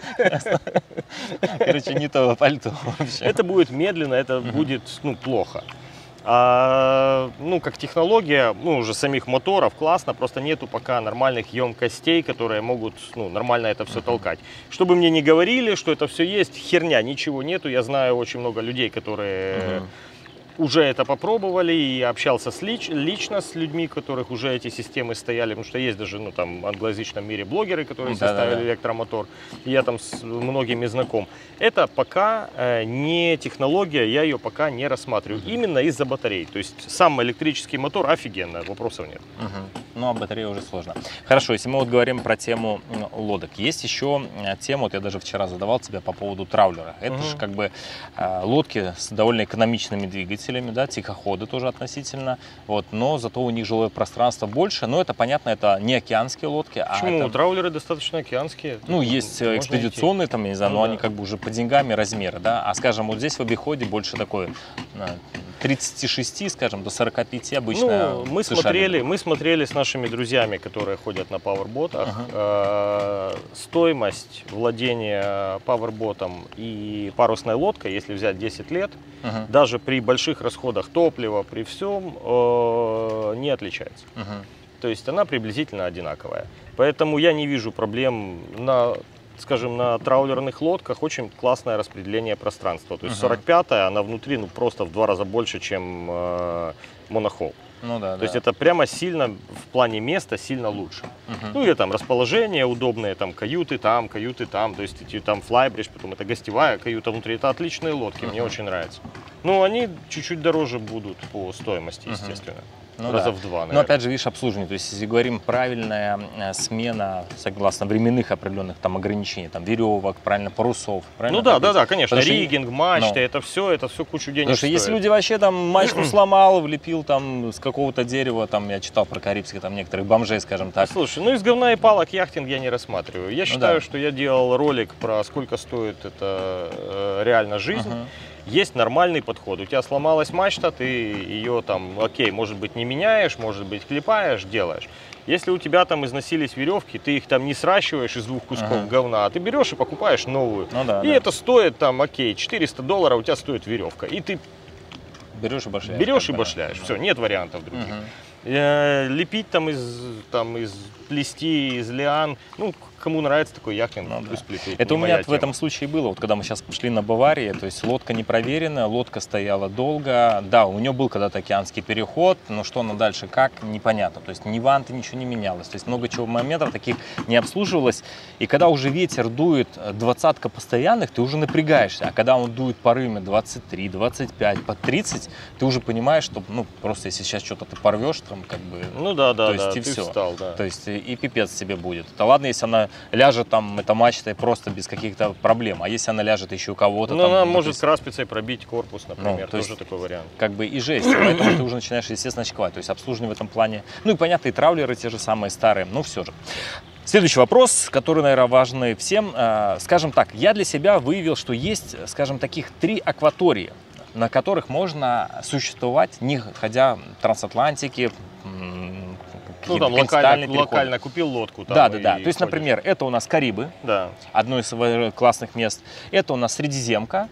Короче, не то пальто вообще. Это будет медленно, это будет, ну, плохо. А, ну, как технология, ну, уже самих моторов классно, просто нету пока нормальных емкостей, которые могут, ну, нормально это все толкать. Чтобы мне не говорили, что это все есть, херня, ничего нету. Я знаю очень много людей, которые uh-huh. уже это попробовали, и общался с лич, лично с людьми, у которых уже эти системы стояли, потому что есть даже, ну, там, в англоязычном мире блогеры, которые да, составили да, да. электромотор, и я там с многими знаком. Это пока э, не технология, я ее пока не рассматриваю, uh-huh. именно из-за батарей. То есть сам электрический мотор офигенно, вопросов нет. Uh-huh. Ну, а батарея уже сложно. Хорошо, если мы вот говорим про тему лодок, есть еще тема, вот я даже вчера задавал тебе по поводу траулера. Это uh-huh. же как бы э, лодки с довольно экономичными двигателями, да, тихоходы тоже относительно, вот, но зато у них жилое пространство больше, но это понятно, это не океанские лодки. Почему? А это... Траулеры достаточно океанские. Ну, есть можно экспедиционные, идти. Там, я не знаю, ну, но да. они как бы уже по деньгам и размеры, да, а, скажем, вот здесь в обиходе больше такой тридцати шести, скажем, до сорок пяти обычно. Ну, мы смотрели, мы смотрели с нашими друзьями, которые ходят на пауэрботах, uh-huh. э, стоимость владения пауэрботом и парусной лодкой, если взять десять лет, uh-huh. даже при больших расходах топлива, при всем, э, не отличается. Uh-huh. То есть она приблизительно одинаковая. Поэтому я не вижу проблем на, скажем, на траулерных лодках. Очень классное распределение пространства. То есть uh-huh. сорок пятая, она внутри ну, просто в два раза больше, чем э, монохол. Ну, да, То да. есть это прямо сильно, в плане места, сильно лучше. Uh-huh. Ну или там расположение удобное, там каюты там, каюты там. То есть эти, там флайбридж, потом это гостевая каюта внутри. Это отличные лодки, uh-huh. мне очень нравится. Ну они чуть-чуть дороже будут по стоимости, естественно. Uh-huh. Ну, раза да. в два, наверное. Но опять же, видишь, обслуживание. То есть, если говорим правильная смена, согласно временных определенных там ограничений, там веревок, правильно, парусов. Правильно, ну да, да, да, конечно. Потому Риггинг, что, мачты, ну, это все, это все кучу денег Потому что стоит. если люди вообще там мачту сломал, влепил там с какого-то дерева, там я читал про карибские, там некоторых бомжей, скажем так. Слушай, ну из говна и палок яхтинг я не рассматриваю. Я Ну, считаю, да. что я делал ролик про сколько стоит это э, реально жизнь. Ага. Есть нормальный подход. У тебя сломалась мачта, ты ее там, окей, может быть, не меняешь, может быть, клепаешь, делаешь. Если у тебя там износились веревки, ты их там не сращиваешь из двух кусков Ага. говна, а ты берешь и покупаешь новую. Ну да, и да. это стоит там, окей, четыреста долларов у тебя стоит веревка. И ты Берешь и башляешь. берешь и как бы. башляешь. Все, нет вариантов других. Мгм. Э, Лепить там из, там из плести, из лиан, ну, кому нравится такой яхтинг, Ну, да. пусть плетут. Это не у меня моя в тема. этом случае было, вот когда мы сейчас пошли на Баварии, то есть лодка не проверена, лодка стояла долго, да, у нее был когда-то океанский переход, но что она дальше, как, непонятно, то есть ни ванты, ничего не менялось, то есть много чего моментов таких не обслуживалось, и когда уже ветер дует двадцатка постоянных, ты уже напрягаешься, а когда он дует порывами двадцать три, двадцать пять, по тридцать, ты уже понимаешь, что, ну, просто если сейчас что-то ты порвешь, там, как бы, Ну да, да, то есть да, и ты все. встал, да. То есть и, и пипец тебе будет. Да ладно, если она ляжет там, эта мачта просто без каких-то проблем. А если она ляжет еще у кого-то Ну, там, она ну, то может есть, краспицей пробить корпус, например, то тоже есть такой вариант. как бы и жесть. Поэтому ты уже начинаешь, естественно, очковать. То есть обслуживание в этом плане. Ну и понятно, и траулеры те же самые старые, но все же. Следующий вопрос, который, наверное, важный всем. Э, Скажем так, я для себя выявил, что есть, скажем, таких три акватории, на которых можно существовать, не ходя трансатлантики, м, Ну, какие-то там континентальные локально, переходы. локально купил лодку. Там Да, да, и да. То есть, ходишь. например, это у нас Карибы, Да. одно из э, классных мест. Это у нас Средиземка.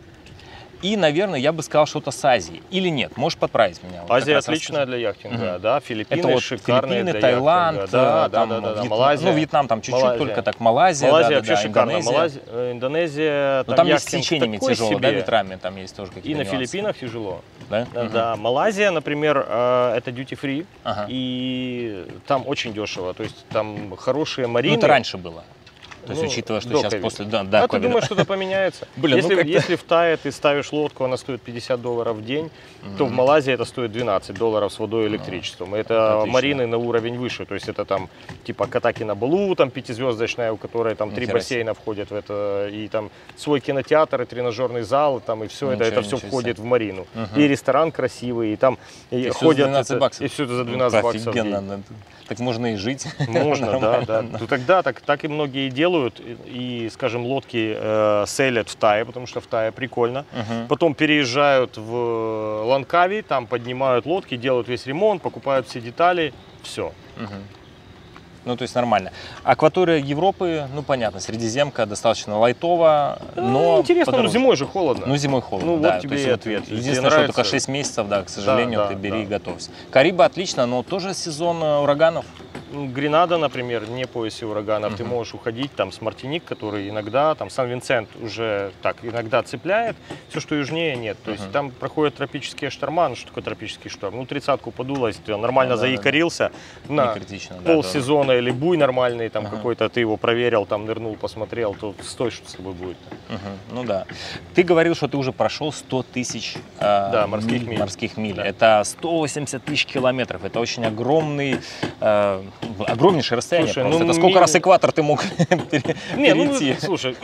И, наверное, я бы сказал что-то с Азией. Или нет? Можешь подправить меня? Вот как Азия раз отличная расскажи. для яхтинга, Мгм. да, Филиппины Это вот шикарные Филиппины, для Таиланд, яхтинга. Да, э, да, там да, да, да, Вьетнам. Малайзия. Ну, Вьетнам там чуть-чуть, Малайзия. только так Малайзия. Малайзия да, вообще да, да, шикарно. Индонезия. Малайзия, э, Индонезия, Ну, там, там есть с яхтинг течениями такой тяжело, да, себе. ветрами там есть тоже какие-то И на нюансы. Филиппинах тяжело. Да? Да, Мгм. да. Малайзия, например, э, это duty free, Ага. и там очень дешево. То есть там хорошие марины. Ну, это раньше было. То есть, Ну, учитывая, что до сейчас ковида. после... Да, да, А ты ковида. думаешь, что-то поменяется? Блин, ну если, как-то- если в Тае ты ставишь лодку, она стоит пятьдесят долларов в день, то в Малайзии это стоит двенадцать долларов с водой и электричеством. И это отлично. марины на уровень выше. То есть это там типа Катаки на Балу, там пятизвездочная, у которой там три Нихера бассейна входят в это. И там свой кинотеатр, и тренажерный зал, и, там, и все это, Ничего, это все ничего входит себе. в марину. Мгм. И ресторан красивый, и там и И всё за ходят... двенадцать это- баксов. И все это за Ну, двенадцать баксов в офигенно. день. да. Так можно и жить. Можно, да, Нормально. да. Ну, тогда так, так и многие делают. И, и, скажем, лодки э, селят в Тае, потому что в Тае прикольно. Мгм. Потом переезжают в Ланкави, там поднимают лодки, делают весь ремонт, покупают все детали. Все. Мгм. Ну, то есть нормально. Акватория Европы, ну, понятно, Средиземка достаточно лайтово, но Интересно, ну подороже. зимой же холодно. Ну, зимой холодно, Ну, вот да. тебе То есть и вот ответ. Тебе единственное, что нравится? только шесть месяцев, да, к сожалению, Да, ты да, бери и да. готовься. Карибы отлично, но тоже сезон э, ураганов. Ну, Гренада, например, не поясе ураганов, ты Мгм. можешь уходить, там, с Мартиник, который иногда, там, Сан-Винсент уже так иногда цепляет, все, что южнее, нет. То есть Мгм. там проходят тропические шторма. Ну, что такое тропический шторм? Ну, тридцатку подуло, если ты нормально Ну, да, да, да. заякорился Не на критично, да, полсезона или буй нормальный, там, Ага. какой-то ты его проверил, там, нырнул, посмотрел, то стой, что с тобой будет. да. Мгм. Ну да. Ты говорил, что ты уже прошел сто тысяч э, Да, морских миль. морских миль. Да. Это сто восемьдесят тысяч километров. Это очень огромный, э, огромнейшее расстояние. Слушай, просто. ну, Это сколько ми- раз экватор ты мог пере- Не, ну, перейти? слушай,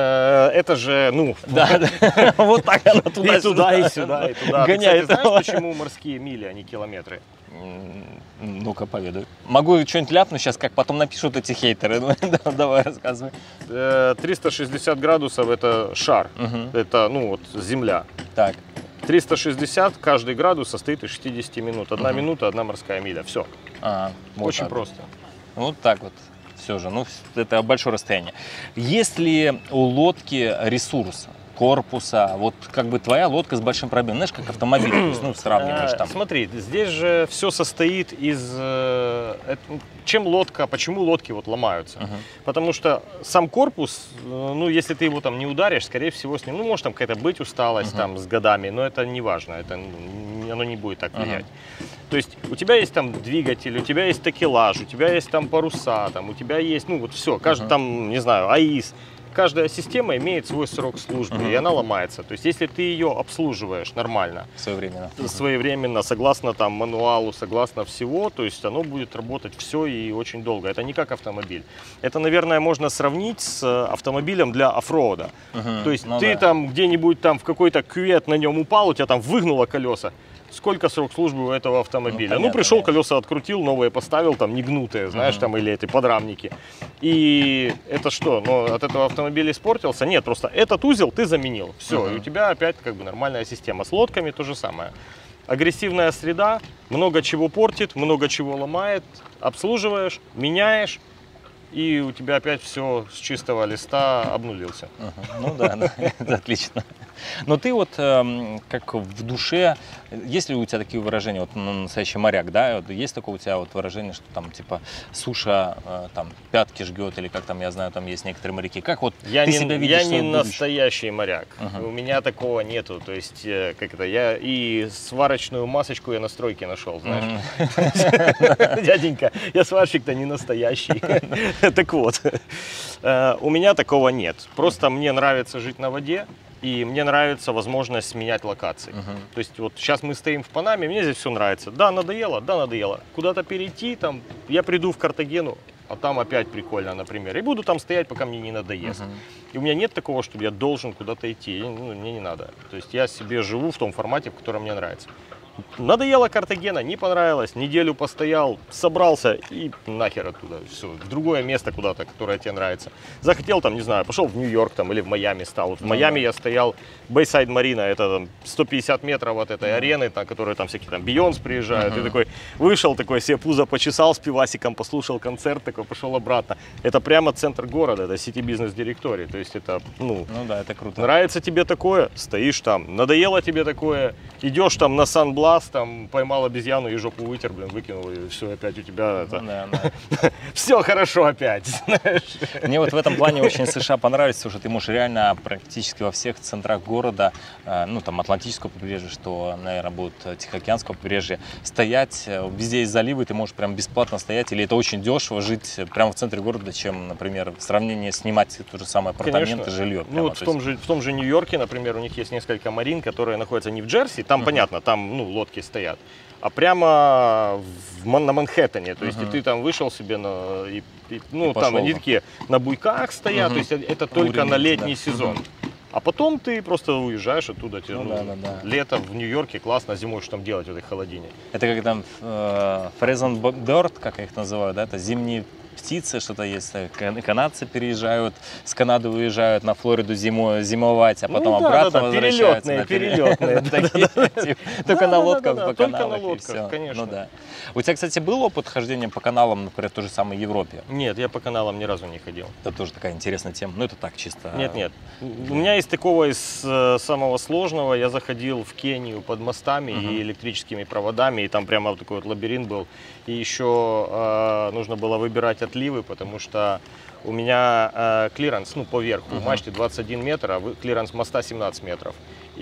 э, это же, ну, Да, да. Вот так она туда и туда, и сюда, и туда. Ты, Гоняет. кстати, знаешь, почему морские мили, а не километры? М, Ну-ка, поведай. Могу что-нибудь ляпнуть сейчас, как потом напишут эти хейтеры. Да, давай, рассказывай. Э, триста шестьдесят градусов это шар, Мгм. это, ну, вот, Земля. Так. триста шестьдесят, каждый градус состоит из шестидесяти минут. Одна Мгм. минута, одна морская миля. Все. А, вот Очень так вот. просто. Вот так вот. Все же, ну, это большое расстояние. Есть ли у лодки ресурс корпуса? Вот как бы твоя лодка с большим пробегом. Знаешь, как автомобиль, то есть, ну, сравниваешь Э, там. Смотри, здесь же все состоит из... э, это- чем лодка, почему лодки вот ломаются? Мгм. Потому что сам корпус, э, ну, если ты его там не ударишь, скорее всего, с ним, ну, может там какая-то быть усталость Мгм. там с годами, но это не важно, это, ну, оно не будет так Ага. влиять. То есть у тебя есть там двигатель, у тебя есть такелаж, у тебя есть там паруса, там, у тебя есть, ну, вот все, каждый Мгм. там, не знаю, АИС. каждая система имеет свой срок службы, uh-huh. и она ломается. То есть, если ты ее обслуживаешь нормально, своевременно, своевременно, согласно там мануалу, согласно всего, то есть оно будет работать все и очень долго. Это не как автомобиль. Это, наверное, можно сравнить с автомобилем для оффроуда. Uh-huh. То есть ну, ты да. там где-нибудь там в какой-то кювет на нем упал, у тебя там выгнуло колеса. Сколько срок службы у этого автомобиля? Ну, понятно, ну пришел, понятно. Колеса открутил, новые поставил, там не гнутые, знаешь, uh-huh. там или эти подрамники. И это что? Ну, от этого автомобиля испортился? Нет, просто этот узел ты заменил. Все, uh-huh. и у тебя опять как бы нормальная система. С лодками то же самое. Агрессивная среда, много чего портит, много чего ломает. Обслуживаешь, меняешь. И у тебя опять все с чистого листа обнулился. Uh-huh. Ну да, да, это отлично. Но ты вот э, как в душе, есть ли у тебя такие выражения, вот ну, настоящий моряк, да, вот, есть такое у тебя вот выражение, что там типа суша э, там пятки жгет, или как там, я знаю, там есть некоторые моряки. Как вот я ты не, себя видишь? Я не настоящий моряк, uh-huh. у меня такого нету, то есть э, как это, я и сварочную масочку я на стройке нашел, знаешь. Uh-huh. Дяденька, я сварщик-то не настоящий. Так вот, у меня такого нет, просто мне нравится жить на воде. И мне нравится возможность менять локации. Uh-huh. То есть вот сейчас мы стоим в Панаме, мне здесь все нравится. Да, надоело, да, надоело. Куда-то перейти, там, я приду в Картагену, а там опять прикольно, например. И буду там стоять, пока мне не надоест. Uh-huh. И у меня нет такого, чтобы я должен куда-то идти. Ну, мне не надо. То есть я себе живу в том формате, в котором мне нравится. Надоело Картагена, не понравилось, неделю постоял, собрался и нахер оттуда, все, в другое место куда-то, которое тебе нравится. Захотел там, не знаю, пошел в Нью-Йорк там или в Майами стал. Вот в Майами я стоял, Bayside Marina, это там сто пятьдесят метров от этой арены, на которой там всякие там Бейонс приезжают. Uh-huh. И такой вышел, такой себе пузо почесал с пивасиком, послушал концерт, такой пошел обратно. Это прямо центр города, это City Business Directory, то есть это, ну, ну да, это круто. Нравится тебе такое, стоишь там, надоело тебе такое, идешь там на Сан-Блас, там поймал обезьяну и жопу вытер, блин, выкинул, и все, опять у тебя это... да, да. Все хорошо опять, знаешь. Мне вот в этом плане очень США понравилось, потому что ты можешь реально практически во всех центрах города, ну там Атлантического побережья, что, наверное, будет Тихоокеанского побережья, стоять, везде есть заливы, ты можешь прям бесплатно стоять, или это очень дешево жить прямо в центре города, чем, например, в сравнении снимать то же самое апартаменты, конечно. Жилье. Ну вот в том, же, в том же Нью-Йорке, например, у них есть несколько марин, которые находятся не в Джерси, там, uh-huh. понятно, там, ну, лодки стоят, а прямо в, на Манхэттене. То есть uh-huh. и ты там вышел себе на, и, и, ну, и там они такие на буйках стоят, uh-huh. то есть это только Уровень, на летний да. сезон. Uh-huh. А потом ты просто уезжаешь оттуда, тебе, ну, ну, да, да, да. лето в Нью-Йорке классно, зимой что там делать в этой холодине. Это как там э, Frozen Bird, как их называют, да, это зимние птицы, что-то есть. Канадцы переезжают, с Канады уезжают на Флориду зимой, зимовать, а потом ну, да, обратно да, да. возвращаются. Перелетные, перелетные. Только на лодках по каналам. Только на лодках, конечно. У тебя, кстати, был опыт хождения по каналам, например, в той же самой Европе? Нет, я по каналам ни разу не ходил. Это тоже такая интересная тема. Ну, это так чисто. Нет, нет. У меня из такого, из самого сложного, я заходил в Кению под мостами uh-huh. и электрическими проводами, и там прямо такой вот лабиринт был. И еще э, нужно было выбирать отливы, потому что у меня э, клиренс, ну, по верху, uh-huh. мачты двадцать один метр, а клиренс моста семнадцать метров.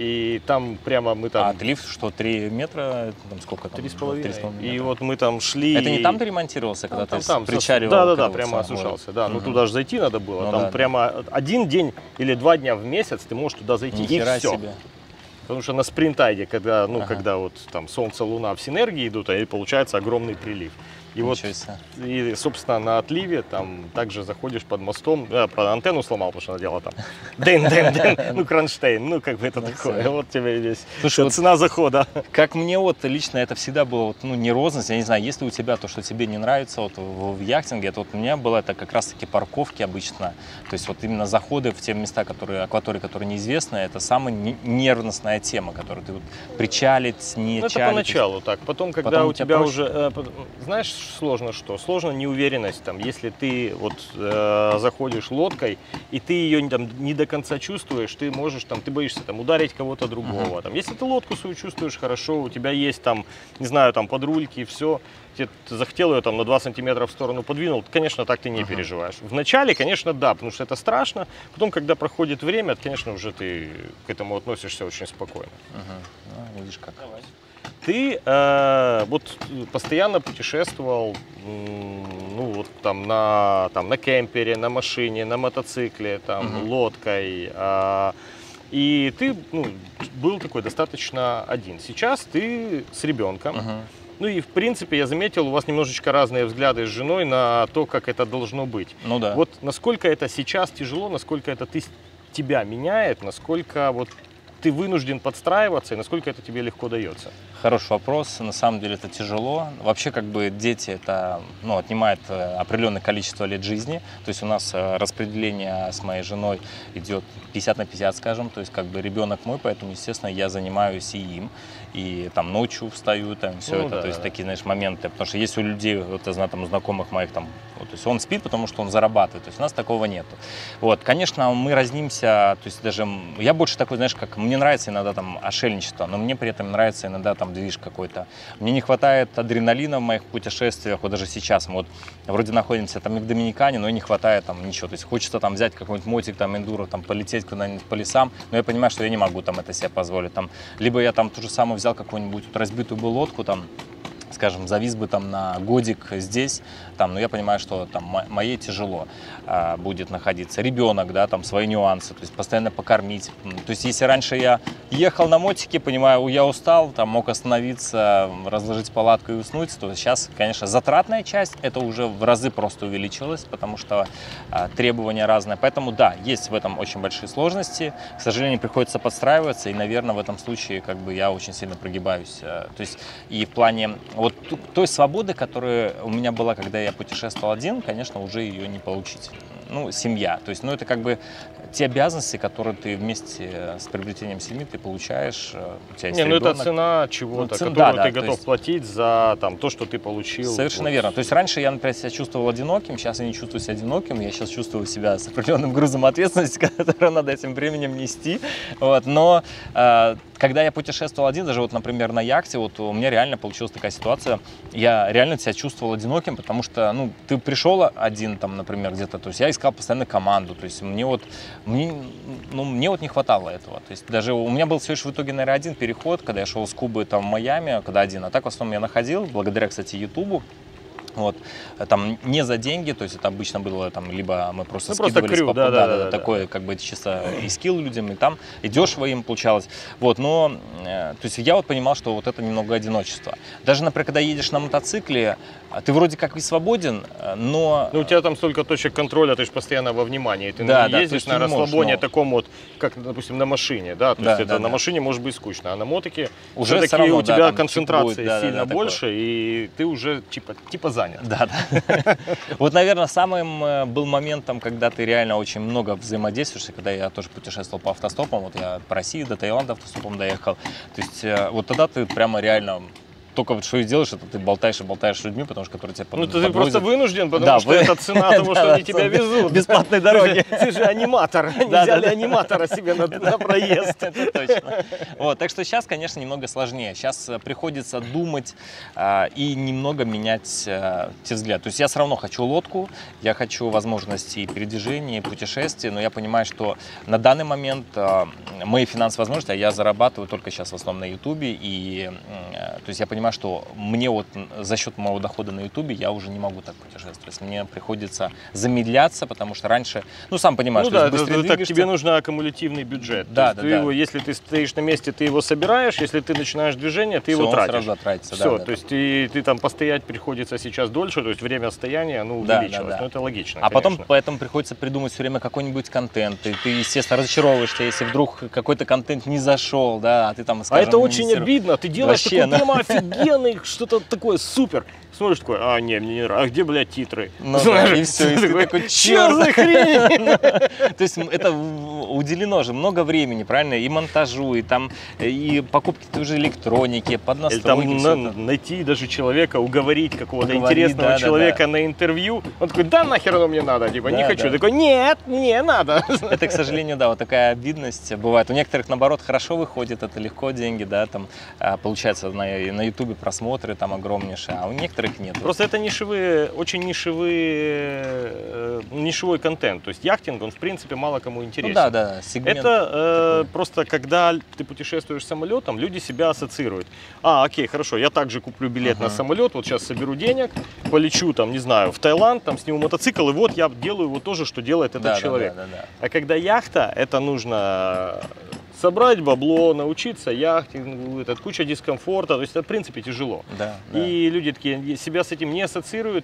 И там прямо мы там... А отлив что, три метра? Там сколько там? Три с половиной. И вот мы там шли... Это не там ты ремонтировался, когда там, ты там, причаривал? Да-да-да, прямо осушался. Да, uh-huh. ну туда же зайти надо было. Ну, там да, прямо да. один день или два дня в месяц ты можешь туда зайти, Нихера и все. себе. Потому что на спринтайде, когда, ну, ага. когда вот там солнце, луна в синергии идут, и получается огромный прилив. И вот, и, собственно, на отливе там также заходишь под мостом, я, правда, антенну сломал, потому что она делала там дэн-дэн-дэн, ну, кронштейн, ну, как бы это ну, такое, все. Вот тебе весь, Слушай, вот цена захода. Как мне вот лично это всегда было, вот, ну, не розность, я не знаю, если у тебя то, что тебе не нравится вот в, в яхтинге, это вот у меня было это как раз-таки парковки обычно, то есть вот именно заходы в те места, которые, акватории, которые неизвестны, это самая нервностная тема, которую ты вот причалить, не ну, чалить. Это поначалу так, потом, когда потом у тебя, тебя уже, э, знаешь, сложно что? Сложно неуверенность, там, если ты вот э, заходишь лодкой и ты ее там не до конца чувствуешь, ты можешь там, ты боишься там ударить кого-то другого. Uh-huh. Там, если ты лодку свою чувствуешь хорошо, у тебя есть там, не знаю, там подрульки, все, ты захотел ее там на два сантиметра в сторону подвинул, конечно, так ты не uh-huh. переживаешь. Вначале, конечно, да, потому что это страшно. Потом, когда проходит время, конечно, уже ты к этому относишься очень спокойно. Uh-huh. Ну, видишь как. Давай. Ты э, вот постоянно путешествовал, ну вот там на, там, на кемпере, на машине, на мотоцикле, там, угу. лодкой. А, и ты ну, был такой достаточно один. Сейчас ты с ребенком. Угу. Ну и в принципе я заметил, у вас немножечко разные взгляды с женой на то, как это должно быть. Ну да. Вот насколько это сейчас тяжело, насколько это ты, тебя меняет, насколько вот ты вынужден подстраиваться и насколько это тебе легко дается? Хороший вопрос. На самом деле это тяжело. Вообще, как бы дети это ну, отнимает определенное количество лет жизни. То есть у нас распределение с моей женой идет пятьдесят на пятьдесят, скажем. То есть как бы ребенок мой, поэтому, естественно, я занимаюсь и им. И там ночью встаю, там все ну, это. Да, то есть да. такие, знаешь, моменты. Потому что есть у людей, вот я знаю, там, у знакомых моих, там, вот, то есть он спит, потому что он зарабатывает. То есть у нас такого нету. Вот, конечно, мы разнимся. То есть даже я больше такой, знаешь, как мне нравится иногда там отшельничество, но мне при этом нравится иногда там движ какой-то. Мне не хватает адреналина в моих путешествиях, вот даже сейчас мы вот вроде находимся там и в Доминикане, но и не хватает там ничего. То есть хочется там взять какой-нибудь мотик, там эндуро, там полететь куда-нибудь по лесам, но я понимаю, что я не могу там это себе позволить. Там, либо я там то же самое взял какую-нибудь вот разбитую бы лодку, там, скажем, завис бы там на годик здесь, там, но я понимаю, что там моей тяжело а, будет находиться. Ребенок, да, там свои нюансы, то есть постоянно покормить. То есть если раньше я ехал на мотике, понимаю, я устал, там мог остановиться, разложить палатку и уснуть, то сейчас, конечно, затратная часть, это уже в разы просто увеличилось, потому что а, требования разные. Поэтому да, есть в этом очень большие сложности. К сожалению, приходится подстраиваться, и, наверное, в этом случае как бы я очень сильно прогибаюсь. То есть и в плане вот той свободы, которая у меня была, когда я путешествовал один, конечно, уже ее не получить. Ну, семья. То есть, ну, это как бы те обязанности, которые ты вместе с приобретением семьи ты получаешь. У тебя есть не, ребенок. Ну, это цена чего-то, ну, цена, которую да, ты да, готов есть... платить за там, то, что ты получил. Совершенно вот. верно. То есть раньше я, например, себя чувствовал одиноким, сейчас я не чувствую себя одиноким, я сейчас чувствую себя с определенным грузом ответственности, который надо этим временем нести. Вот. Но э, когда я путешествовал один, даже вот, например, на яхте, вот у меня реально получилась такая ситуация, я реально себя чувствовал одиноким, потому что, ну, ты пришел один, там, например, где-то, то есть я искал постоянно команду, то есть мне вот, мне, ну, мне вот не хватало этого, то есть даже у меня был всего лишь в итоге, наверное, один переход, когда я шел с Кубы там в Майами, когда один, а так в основном я находил, благодаря, кстати, Ютубу. Вот, там не за деньги, то есть это обычно было там, либо мы просто ну, скидывались, просто крю, по, да, да, да, да, да, да, да. такое как бы чисто и скилл людям, и там, и дешево им получалось. Вот, но, э, то есть я вот понимал, что вот это немного одиночество. Даже, например, когда едешь на мотоцикле, ты вроде как и свободен, но... Ну, у тебя там столько точек контроля, ты же постоянно во внимании. Ты да, не да, ездишь на расслабоне но... таком вот, как, допустим, на машине, да? То да, есть это да, на да. машине может быть скучно, а на мотике уже все-таки равно, у тебя да, концентрация будет, да, сильно да, да, больше, такое. И ты уже типа, типа занят. Да, да. Вот, наверное, самым был моментом, когда ты реально очень много взаимодействуешь, когда я тоже путешествовал по автостопам, вот я по России до Таиланда автостопом доехал, то есть вот тогда ты прямо реально... Только вот что и делаешь, это ты болтаешь и болтаешь с людьми, потому что которые тебя подвозят. Ну, ты просто вынужден, потому да, что вы... это цена того, что они тебя везут. Бесплатной дороги. Ты же аниматор, они взяли аниматора себе на проезд. Это точно. Вот, так что сейчас, конечно, немного сложнее. Сейчас приходится думать и немного менять те взгляды. То есть я все равно хочу лодку, я хочу возможности передвижения, путешествий, но я понимаю, что на данный момент мои финансовые возможности, а я зарабатываю только сейчас в основном на Ютубе, и то есть я понимаю, что мне вот за счет моего дохода на Ютубе я уже не могу так путешествовать. Мне приходится замедляться, потому что раньше, ну сам понимаешь, ну, что да, быстрее это, так тебе нужен аккумулятивный бюджет. Да, да, да, ты да. Его, если ты стоишь на месте, ты его собираешь, если ты начинаешь движение, ты все, его тратишь. Сразу тратится, Все, да, то да, есть ты, ты там постоять приходится сейчас дольше, то есть время стояния ну, да, увеличилось. Да, да. Ну, это логично. А конечно. потом поэтому приходится придумать все время какой-нибудь контент. И ты, естественно, разочаровываешься, если вдруг какой-то контент не зашел, да, а ты там, скажем, а это очень обидно. Ты делаешь вообще, такой прямо офигенный, что-то такое супер. Смотришь такой, а, не, мне не нравится. А где, блядь, титры? Ну, знаешь, да, и все, и ты такой, черт за хрень! То есть это уделено же много времени, правильно? И монтажу, и там, и покупки той же электроники, под настройки. Там найти даже человека, уговорить какого-то интересного человека на интервью. Он такой, да нахер оно мне надо, типа, не хочу. Такой, нет, не надо. Это, к сожалению, да, вот такая обидность бывает. У некоторых, наоборот, хорошо выходит, это легко деньги, да, там получается на и на ютубе просмотры там огромнейшие, а у некоторых нет. Просто это нишевые, очень нишевые, э, нишевой контент. То есть яхтинг, он в принципе мало кому интересен. Ну да, да, сегмент. Это э, просто когда ты путешествуешь самолетом, люди себя ассоциируют. А, окей, хорошо, я также куплю билет uh-huh. на самолет, вот сейчас соберу денег, полечу там, не знаю, в Таиланд, там сниму мотоцикл, и вот я делаю вот то же, что делает этот да, человек. Да, да, да, да. А когда яхта, это нужно собрать бабло, научиться яхтингу, это куча дискомфорта, то есть это в принципе тяжело. Да, да. И люди такие себя с этим не ассоциируют,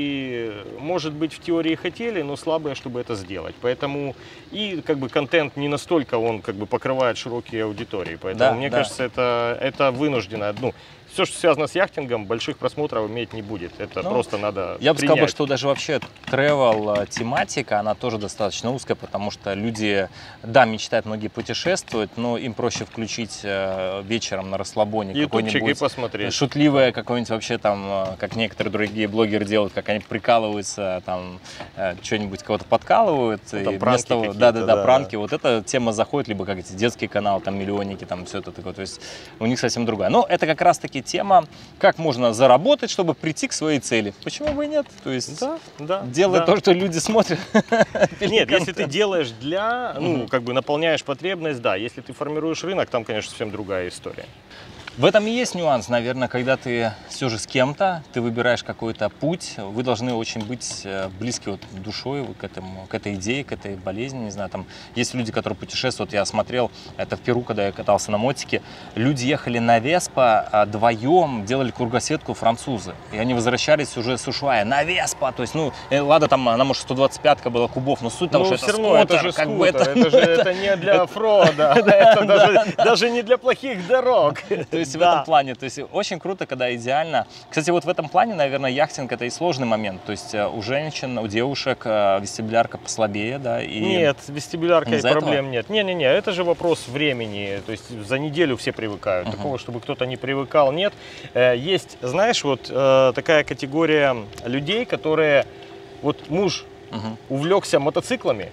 и может быть в теории хотели, но слабые, чтобы это сделать. Поэтому и как бы контент не настолько он как бы покрывает широкие аудитории, поэтому да, мне да. кажется, это, это вынуждено. Ну, все, что связано с яхтингом, больших просмотров иметь не будет. Это ну, просто надо Я бы принять. сказал, что даже вообще travel тематика, она тоже достаточно узкая, потому что люди, да, мечтают многие путешествовать, но им проще включить вечером на расслабоне какой-нибудь шутливое, какой-нибудь вообще там, как некоторые другие блогеры делают, как они прикалываются, там, что-нибудь кого-то подкалывают. Ну, там и пранки того, да, да, да, да, пранки. Вот эта тема заходит, либо как эти детские каналы, там, миллионники, там, все это такое. То есть у них совсем другая. Но это как раз-таки тема, как можно заработать, чтобы прийти к своей цели. Почему бы и нет? То есть да, да, делай да. то, что люди смотрят. Нет, если ты делаешь для, ну, как бы наполняешь потребность, да. Если ты формируешь рынок, там, конечно, совсем другая история. В этом и есть нюанс, наверное, когда ты все же с кем-то, ты выбираешь какой-то путь, вы должны очень быть близки вот душой к этому, к этой идее, к этой болезни, не знаю, там есть люди, которые путешествуют, я смотрел, это в Перу, когда я катался на мотике, люди ехали на Веспа вдвоем, делали кругосветку французы, и они возвращались уже с Ушуая на Веспа, то есть, ну, ладно, там, она, может, сто двадцать пятка была кубов, но суть того, что это скутер, это же как бы это... Это же это не для оффрода, это даже не для плохих дорог. То есть в этом плане, то есть очень круто, когда идеально. Кстати, вот в этом плане, наверное, яхтинг это и сложный момент. То есть у женщин, у девушек вестибулярка послабее, да? И нет, с вестибуляркой проблем этого? нет. Не-не-не, это же вопрос времени. То есть за неделю все привыкают. Uh-huh. Такого, чтобы кто-то не привыкал, нет. Есть, знаешь, вот такая категория людей, которые, вот муж uh-huh. увлекся мотоциклами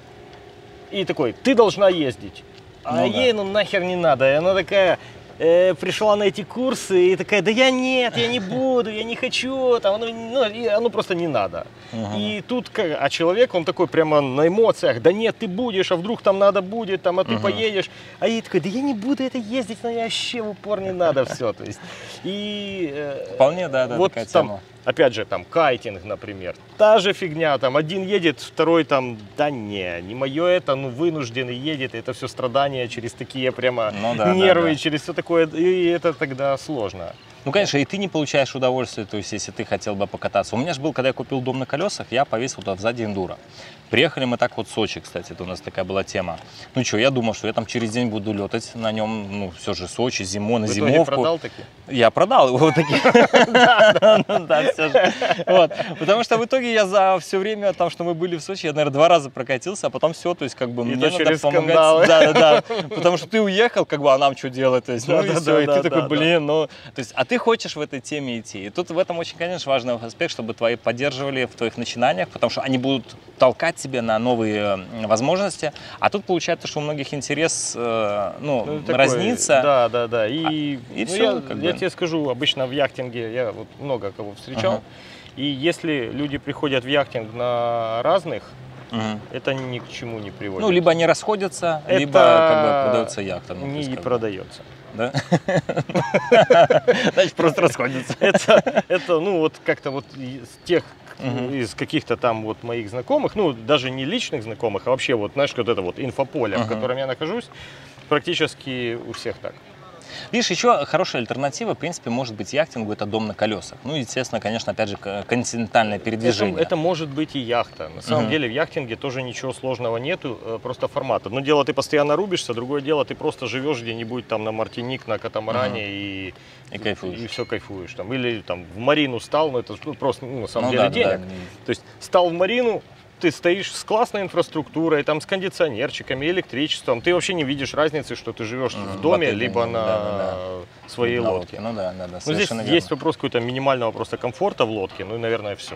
и такой, ты должна ездить. А ну, ей да. ну нахер не надо. И она такая... Э, пришла на эти курсы и такая, да я нет, я не буду, я не хочу, там, ну, ну, и оно просто не надо. Uh-huh. И тут, как, а человек, он такой прямо на эмоциях, да нет, ты будешь, а вдруг там надо будет, там, а ты uh-huh. поедешь. А ей такой, да я не буду это ездить, но я вообще в упор не надо все. То есть, и, э, Вполне, да, да, вот такая там, тема. Опять же, там, кайтинг, например. Та же фигня, там, один едет, второй там, да не, не мое это, ну, вынужденный едет, это все страдания через такие прямо ну, да, нервы, да, да. через все такое, и это тогда сложно. Ну, конечно, и ты не получаешь удовольствие, то есть, если ты хотел бы покататься. У меня же был, когда я купил дом на колесах, я повесил туда сзади эндуро. Приехали мы так вот в Сочи, кстати, это у нас такая была тема. Ну что, я думал, что я там через день буду летать на нем, ну, все же Сочи, зимой, на зимовку. Ты продал такие? Я продал его вот такие. Да, все же. Потому что в итоге я за все время, там, что мы были в Сочи, я, наверное, два раза прокатился, а потом все, то есть, как бы, мне надо помогать. Да, да, да. Потому что ты уехал, как бы, а нам что делать? То есть, ну и все, и ты такой, блин, ну... То есть, а ты хочешь в этой теме идти. И тут в этом очень, конечно, важный аспект, чтобы твои поддерживали в твоих начинаниях, потому что они будут толкать тебе на новые возможности. А тут получается, что у многих интерес э, ну, ну, такой, разнится. Да, да, да. И, а, и ну, все, я, как я бы... тебе скажу, обычно в яхтинге я вот много кого встречал. Ага. И если люди приходят в яхтинг на разных, угу. это ни к чему не приводит. Ну, либо они расходятся, это либо как бы продается яхта. Ну, не продается. Да? Значит, просто расходятся. Это, это, ну, вот как-то вот из тех, uh-huh. из каких-то там вот моих знакомых, ну, даже не личных знакомых, а вообще вот, знаешь, вот это вот инфополе, uh-huh. в котором я нахожусь, практически у всех так. Видишь, еще хорошая альтернатива, в принципе, может быть яхтингу, это дом на колесах. Ну, естественно, конечно, опять же, континентальное передвижение. Это, это может быть и яхта. На самом uh-huh. деле в яхтинге тоже ничего сложного нету, просто формата. Одно дело, ты постоянно рубишься, другое дело, ты просто живешь где-нибудь там на Мартиник, на катамаране uh-huh. и, и, кайфуешь. и все кайфуешь. Там. Или там в марину стал, но это ну, просто ну, на самом ну, деле да, денег. Да, да. То есть стал в марину, ты стоишь с классной инфраструктурой, там с кондиционерчиками, электричеством, ты вообще не видишь разницы, что ты живешь mm, в доме, в либо на да, да, да. своей на лодке. Ну да, да, да. Ну, здесь верно. Есть вопрос какой-то минимального просто комфорта в лодке, ну и, наверное, все.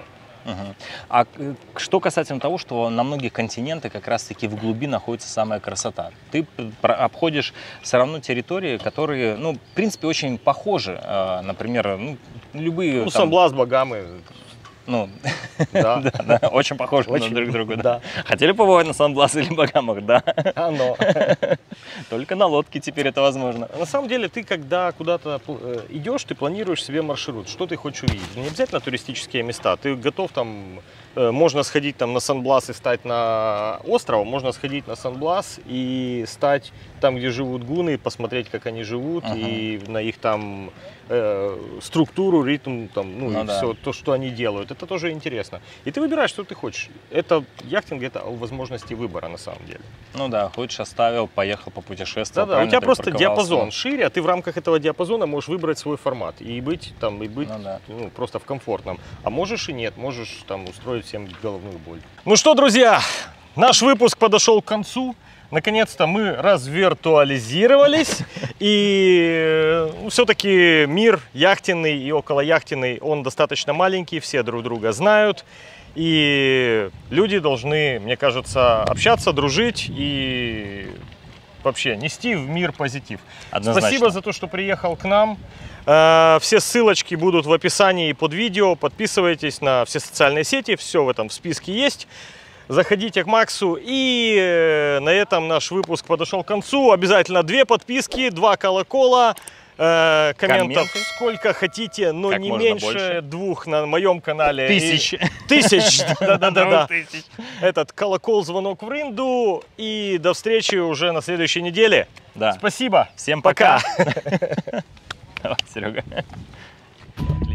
Угу. А что касательно того, что на многих континентах как раз-таки в глуби находится самая красота. Ты обходишь все равно территории, которые, ну, в принципе, очень похожи. Например, ну, любые... Ну, там... Сан-Блас, Багамы. Ну, да. да, да, очень похожи очень, на друг друга. Да. Да. Хотели побывать на Сан-Блас или Багамах, да? Оно. Только на лодке теперь это возможно. На самом деле, ты когда куда-то идешь, ты планируешь себе маршрут, что ты хочешь увидеть. Не обязательно туристические места, ты готов там, можно сходить там на Сан-Блас и стать на остров, можно сходить на Сан-Блас и стать там, где живут гуны, посмотреть, как они живут, uh-huh. и на их там э, структуру, ритм, там, ну, ну и да. все то, что они делают. Это тоже интересно. И ты выбираешь, что ты хочешь. Это яхтинг, это о возможности выбора на самом деле. Ну да, хочешь оставил, поехал, попутешествовал. Да, да. У тебя просто диапазон шире, а ты в рамках этого диапазона можешь выбрать свой формат и быть там, и быть ну, да. ну, просто в комфортном. А можешь и нет, можешь там устроить всем головную боль. Ну что, друзья, наш выпуск подошел к концу. Наконец-то мы развиртуализировались, и все-таки мир яхтенный и околояхтенный, он достаточно маленький, все друг друга знают, и люди должны, мне кажется, общаться, дружить и вообще нести в мир позитив. Однозначно. Спасибо за то, что приехал к нам. Все ссылочки будут в описании под видео, подписывайтесь на все социальные сети, все в этом списке есть. Заходите к Максу, и на этом наш выпуск подошел к концу. Обязательно две подписки, два колокола, э, комментов Комменты. Сколько хотите, но как не меньше больше. двух на моем канале. Тысяч. И... Тысяч, да-да-да. Этот колокол, звонок в ринду, и до встречи уже на следующей неделе. Да. Спасибо. Всем пока. Давай, Серега.